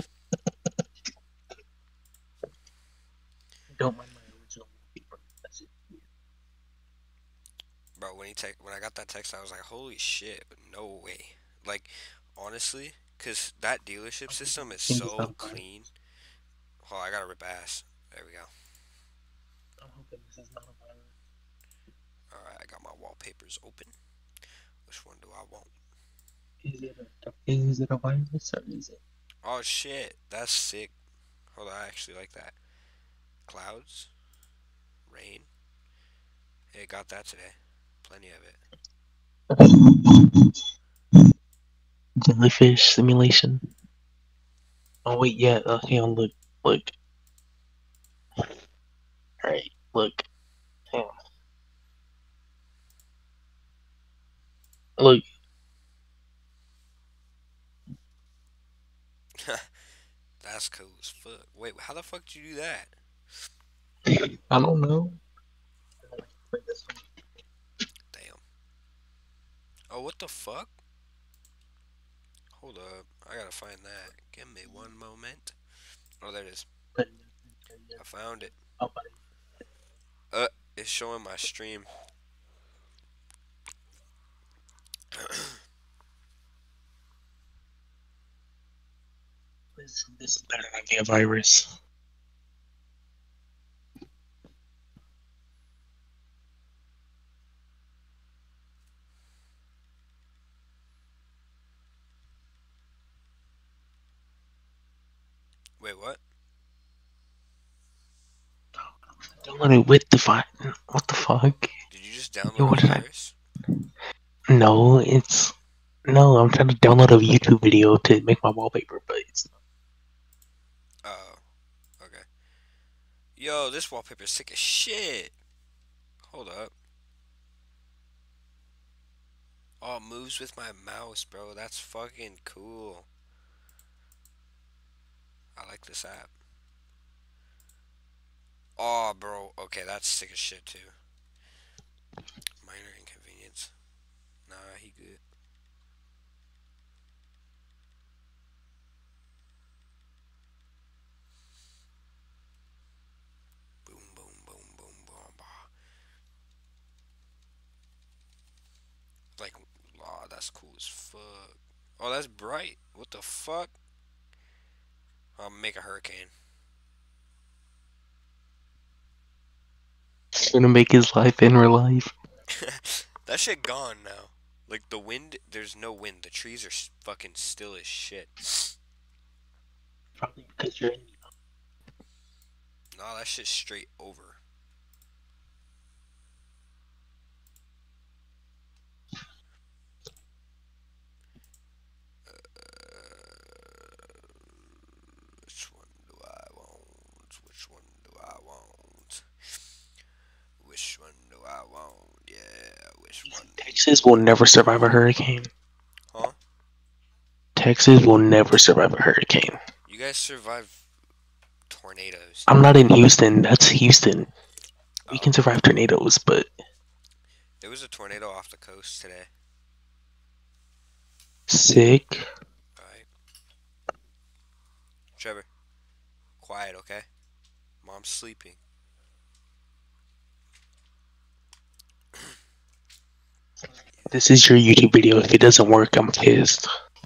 Don't mind my original paper. That's it. Bro, when he te- when I got that text, I was like, holy shit, no way. Like, honestly, because that dealership system is Think it's so not fine. clean. Oh, I gotta rip ass. There we go. I'm hoping this is not a virus. Alright, I got my wallpapers open. Which one do I want? Is it a is it a virus or is it? Oh shit, that's sick. Hold on, I actually like that. Clouds? rain. Hey, got that today. Plenty of it. Jellyfish simulation. Oh wait, yeah. Uh, hang on, look, look. All right, look. Hang on. Look. That's cool as fuck. Wait, how the fuck did you do that? I don't know. Damn. Oh, what the fuck? Hold up. I gotta find that. Give me one moment. Oh, there it is. I found it. Uh, it's showing my stream. This, this is better than a virus. Wait, what? Download it with the fi- What the fuck? Did you just download Yo, what a did I? virus? No, it's no. I'm trying to download a YouTube video to make my wallpaper, but it's Oh, okay. Yo, this wallpaper's sick as shit. Hold up. Oh, it moves with my mouse, bro. That's fucking cool. I like this app. Oh, bro. Okay, that's sick as shit, too. Minor inconvenience. Nah, he good. Boom, boom, boom, boom, boom, bah. Like, oh, that's cool as fuck. Oh, that's bright. What the fuck? I'll make a hurricane. gonna make his life in real life. That shit gone now. Like, the wind, there's no wind. The trees are s- fucking still as shit. Probably because you're in. Nah, that shit's straight over. Which one do I want? Which one do I want? Which one do I want? Yeah, which one? Texas will never survive a hurricane. Huh? Texas will never survive a hurricane. You guys survive tornadoes. I'm not in Houston. That's Houston. We Oh. can survive tornadoes, but There was a tornado off the coast today. sick. Alright. Trevor. Quiet, okay? Mom's sleeping. This is your YouTube video. If it doesn't work, I'm pissed.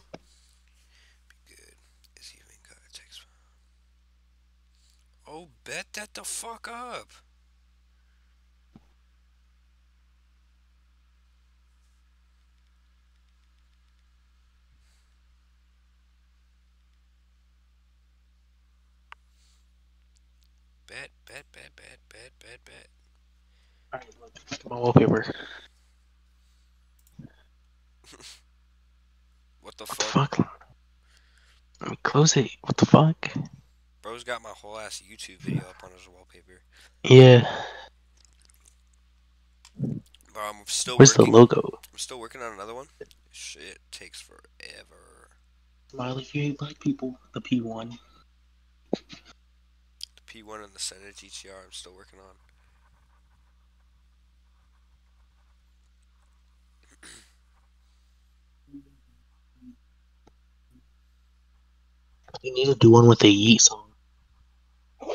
Be good. Is even got a text. Oh, bet that the fuck up. Bet, bet, bet, bet, bet, bet, bet. Alright, look. My wallpaper. What the What the fuck? fuck? Let me close it. What the fuck? Bro's got my whole ass YouTube video up on his wallpaper. Yeah. But I'm still Where's working. the logo? I'm still working on another one. Shit takes forever. Smile if you hate black people. The P one. The P one and the Senate G T R I'm still working on. You need to do one with a Yeet song. Alright,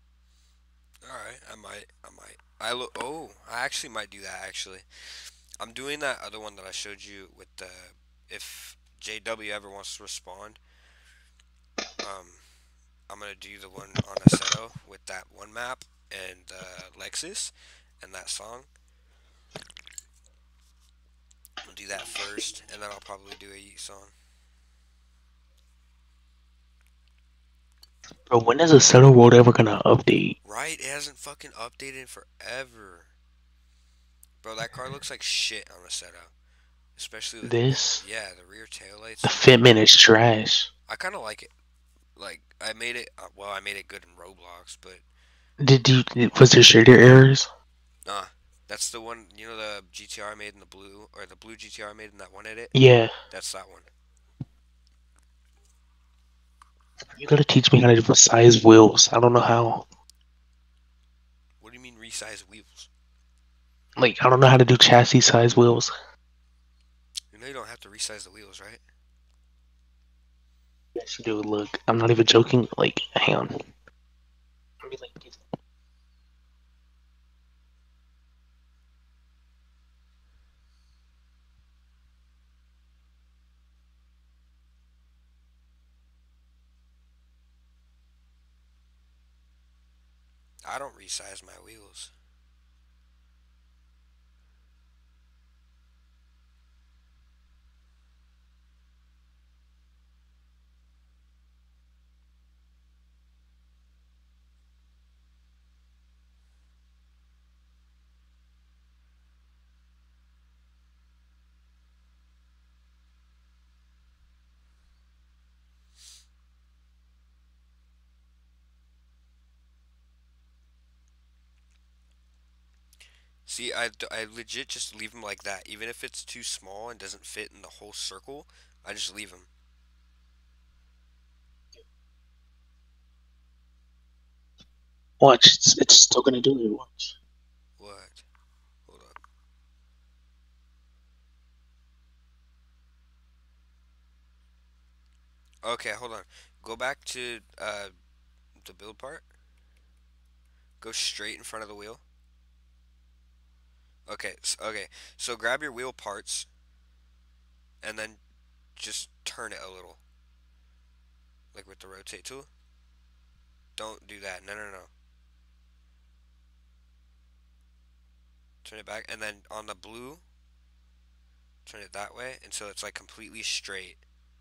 I might. I might. I lo- Oh, I actually might do that, actually. I'm doing that other one that I showed you with the... If J W ever wants to respond, um, I'm going to do the one on Assetto with that one map and uh, Lexus and that song. I'll do that first, and then I'll probably do a Yeet song. Bro, when is the Center World ever gonna update? Right? It hasn't fucking updated in forever. Bro, that car looks like shit on Assetto. Especially with, This? yeah, the rear taillights. The fitment is trash. I kind of like it. Like, I made it, uh, well, I made it good in Roblox, but... Did you, was there shader errors? Nah. That's the one, you know the G T R I made in the blue, or the blue G T R I made in that one edit? Yeah. That's that one. You gotta teach me how to resize wheels. I don't know how. What do you mean resize wheels? Like, I don't know how to do chassis size wheels. You know you don't have to resize the wheels, right? Yes, you do. Look, I'm not even joking. Like, hang on. Let me, like, get- I don't resize my wheels. See, I, I legit just leave them like that. Even if it's too small and doesn't fit in the whole circle, I just leave them. Watch, it's, it's still gonna do it. Watch. What? Hold up. Okay, hold on. Go back to uh, the build part. Go straight in front of the wheel. Okay, so, okay. So grab your wheel parts, and then just turn it a little, like with the rotate tool. Don't do that. No, no, no. Turn it back, and then on the blue, turn it that way until it's like completely straight.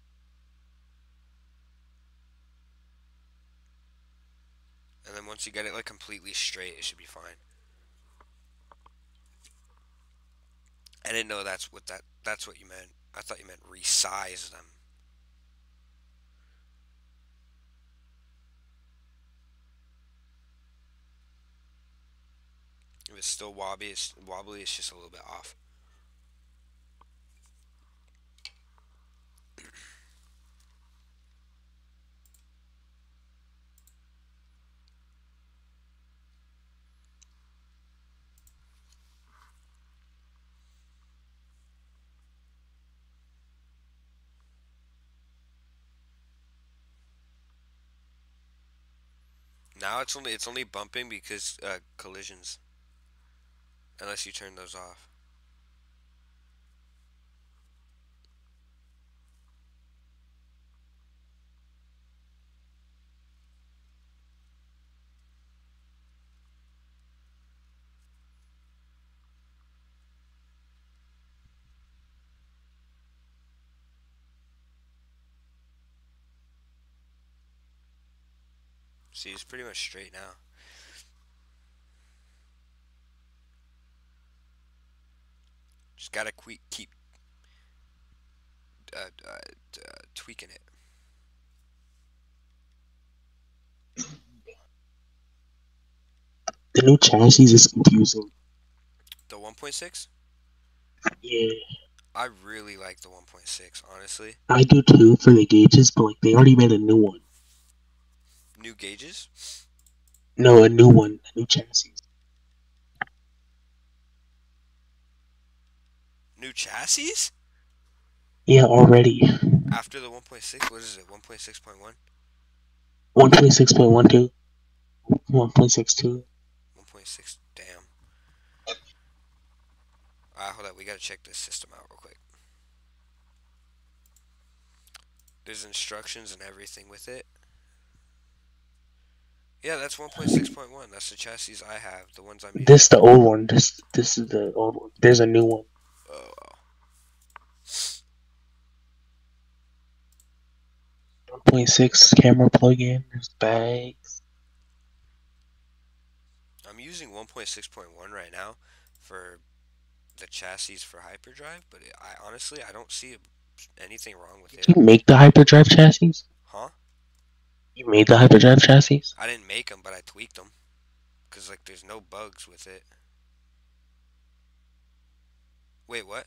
And then once you get it like completely straight, it should be fine. I didn't know that's what that that's what you meant. I thought you meant resize them. If it's still wobbly, it's wobbly, it's just a little bit off. Now it's only it's only bumping because uh, collisions. Unless you turn those off. See, it's pretty much straight now. Just gotta keep uh, uh, uh, tweaking it. The new chassis is confusing. The one point six? Yeah. I really like the one point six, honestly. I do too for the gauges, but like they already made a new one. New gauges? No, a new one, a new chassis. New chassis? Yeah, already. After the one point six, what is it? one point six point one? one point six point one two. one point six two. one point six, damn. Alright, hold up, we gotta check this system out real quick. There's instructions and everything with it. Yeah, that's one point six point one. That's the chassis I have, the ones I'm using. This the old one. This this is the old one. There's a new one. Oh. point six camera plug-in. There's bags. I'm using one point six point one right now for the chassis for hyperdrive, but it, I honestly I don't see anything wrong with Did it. you make the hyperdrive chassis? Huh? You made the hyperdrive chassis? I didn't make them, but I tweaked them. Cause like there's no bugs with it. Wait, what?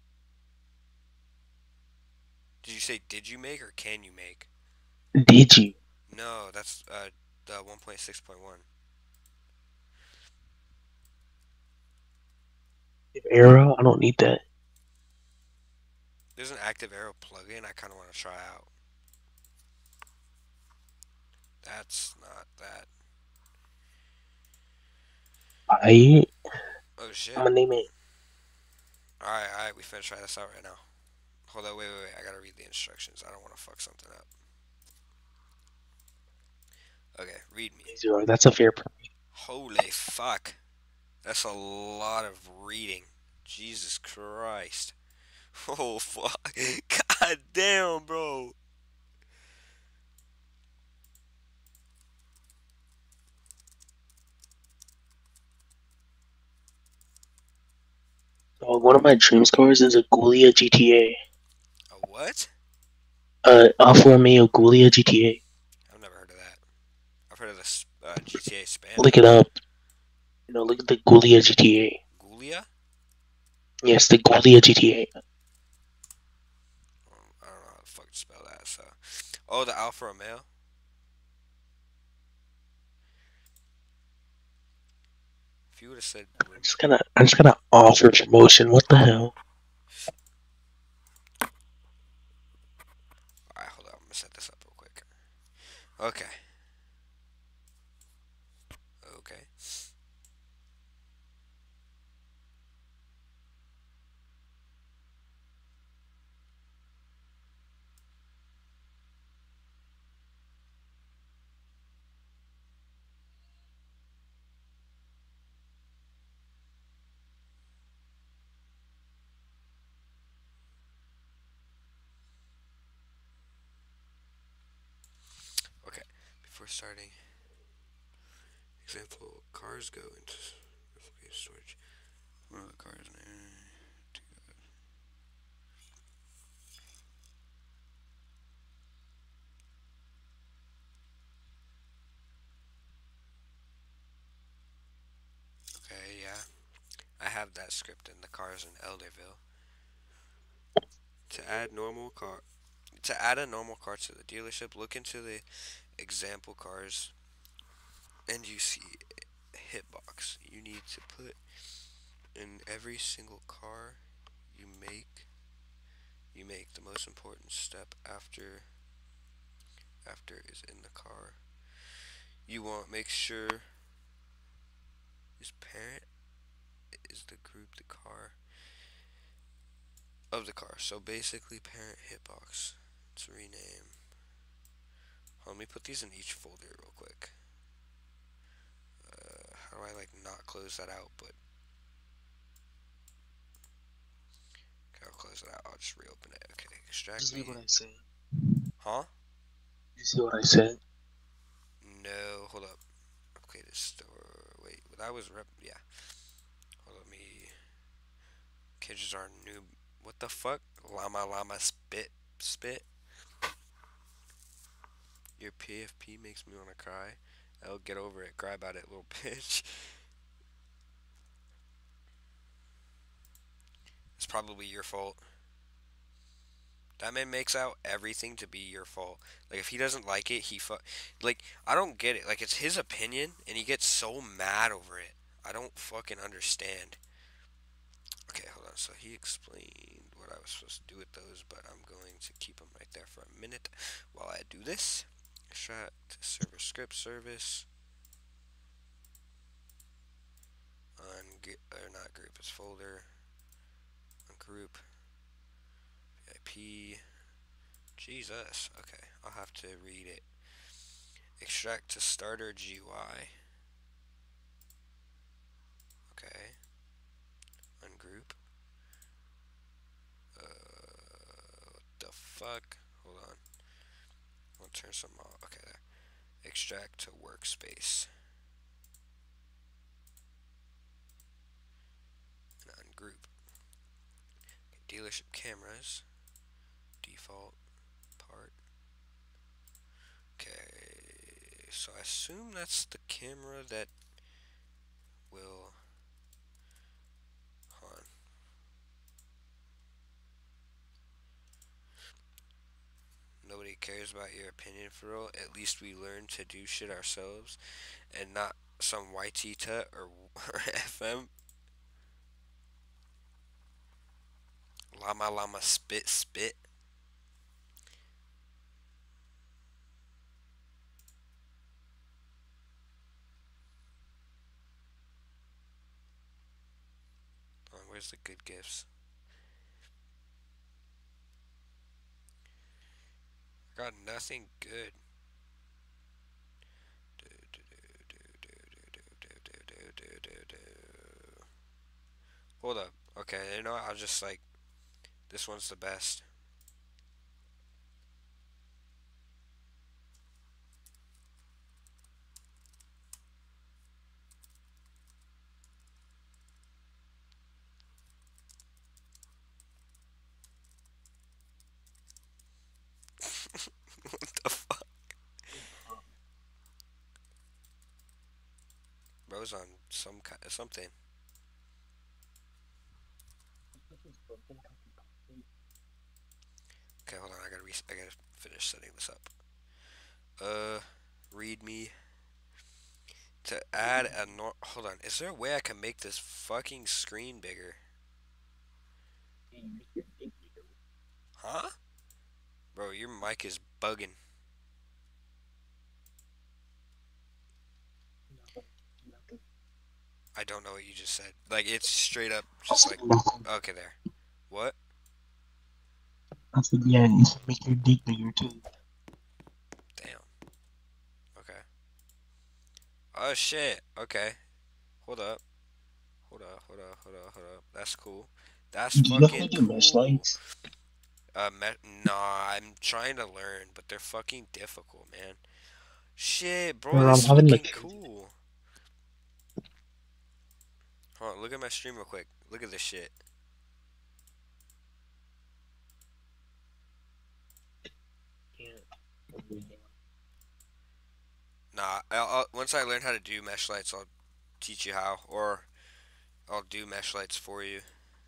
Did you say did you make or can you make? Did you? No, that's uh the one point six point one. Arrow? I don't need that. There's an active arrow plugin I kind of want to try out. That's not that. I. Oh shit. I'm gonna name it. Alright, alright, we finna try this out right now. Hold on, wait, wait, wait. I gotta read the instructions. I don't want to fuck something up. Okay, read me. Zero. That's a fair price. Holy fuck. That's a lot of reading. Jesus Christ. Oh fuck. God damn, bro. Oh, one of my dreams cars is a Ghoulia G T A. A what? Uh, Alfa Romeo Ghoulia G T A. I've never heard of that. I've heard of this uh, G T A Span. Look it up. You know, look at the Ghoulia G T A. Ghoulia? Yes, the Ghoulia G T A. Um, I don't know how the fuck to spell that, so. Oh, the Alfa Romeo? If you would have said. I'm just gonna, I'm just gonna offer promotion. What the hell? Alright, hold on. I'm gonna set this up real quick. Okay. Okay. Okay. Before starting, example, cars go into storage. One of the cars name. Okay, yeah. I have that script in the cars in Elderville. To add normal car to add a normal car to the dealership, look into the example cars and you see hitbox. You need to put in every single car you make you make the most important step after after is in the car. You want make sure is parent is the group the car of the car. So basically parent hitbox to rename. Let me put these in each folder real quick. Uh, how do I like not close that out? But okay, I'll close it out. I'll just reopen it. Okay, extract. Did you see me. what I said? Huh? Did you see what I said? No, hold up. Okay, this store. Wait, that was rep. Yeah. Hold up, me. Kids are new. What the fuck? Llama llama spit spit. Your P F P makes me wanna cry. I'll get over it. Cry about it, little bitch. It's probably your fault. That man makes out everything to be your fault. Like, if he doesn't like it, he fu- Like, I don't get it. Like, it's his opinion, and he gets so mad over it. I don't fucking understand. Okay, hold on. So, he explained what I was supposed to do with those, but I'm going to keep them right there for a minute while I do this. Extract server script service. On, or not group, it's folder. On group. V I P. Jesus. Okay, I'll have to read it. Extract to starter G U I. Okay. Ungroup. Uh, what the fuck? Hold on. One turn some off. Okay, there. Extract to workspace. And ungroup. Okay, dealership cameras. Default part. Okay, so I assume that's the camera that will. Hold on. Nobody cares about your opinion for real. At least we learn to do shit ourselves and not some Y T tut or, or F M. Llama llama spit spit. Oh, where's the good gifts? I got nothing good. Hold up. Okay, you know what? I'll just like, this one's the best. What the fuck? Bro's on some kind something. Okay, hold on. I gotta re I gotta finish setting this up. Uh, read me. To add a nor- hold on. Is there a way I can make this fucking screen bigger? Huh? Bro, your mic is bugging. I don't know what you just said. Like, it's straight up just like, okay, there. What? I said, yeah, you should make your dick bigger too. Damn. Okay. Oh shit. Okay. Hold up. Hold up. Hold up. Hold up. Hold up. That's cool. That's Do you know how to fucking do mesh cool. lights? Uh, me- nah, I'm trying to learn, but they're fucking difficult, man. Shit, bro, Bro, I'm this is having fucking like cool. Hold on, look at my stream real quick. Look at this shit. Nah, I'll, I'll, once I learn how to do mesh lights, I'll teach you how, or I'll do mesh lights for you.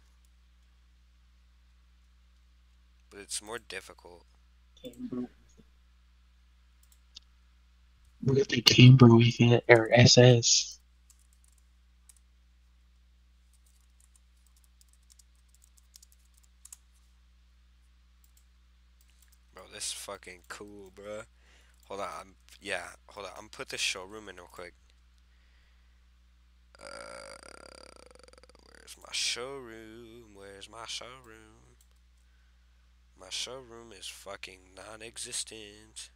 But it's more difficult. What if they Camber with it or S S? Bro, this is fucking cool, bro. Hold on, I'm, yeah, hold on. I'm put the showroom in real quick. Uh, where's my showroom? Where's my showroom? My showroom is fucking non-existent.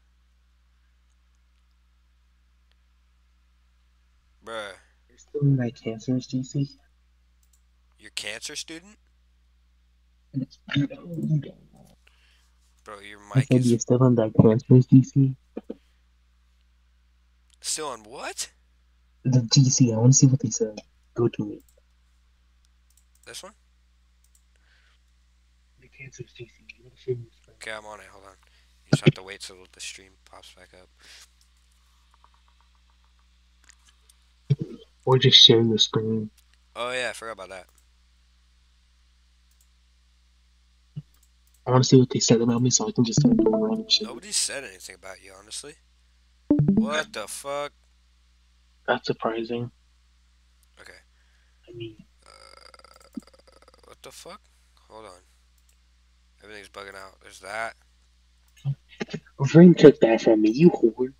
Bruh. You're still in that cancerous D C? You're cancer student? You don't, you don't. Bro, your I mic said is you're still in that cancerous D C? still on what? The D C, I want to see what they said. Go to it. This one? The cancerous D C. You want to show me this? Okay, I'm on it. Hold on. You just have to wait till the stream pops back up. Or just share your screen. Oh yeah, I forgot about that. I want to see what they said about me so I can just start doing random shit. Nobody said anything about you, honestly. What the fuck? That's surprising. Okay. I mean, Uh, what the fuck? Hold on. Everything's bugging out. There's that. Vern took that from me, you whore.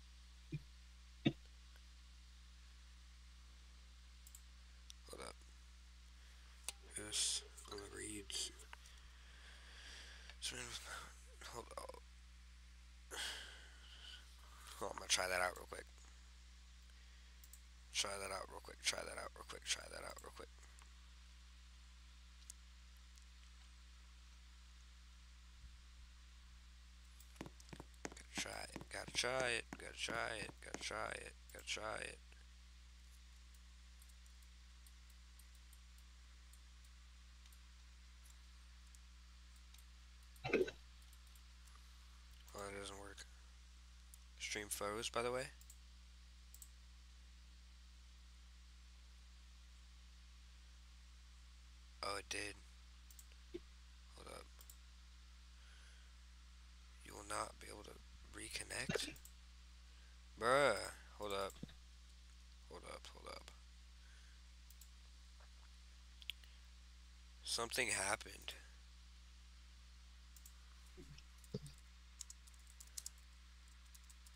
Hold up. This only reads. Hold on. Hold on, I'm gonna try that out real quick. Try that out real quick. Try that out real quick. Try that out real quick. Try try it, gotta try it, gotta try it, gotta try it. Oh, it doesn't work. Stream froze, by the way. Oh, it did. Hold up. You will not be able to reconnect? Bruh. Hold up. Hold up, hold up. Something happened.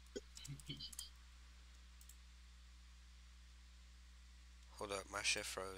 Hold up, my shit froze.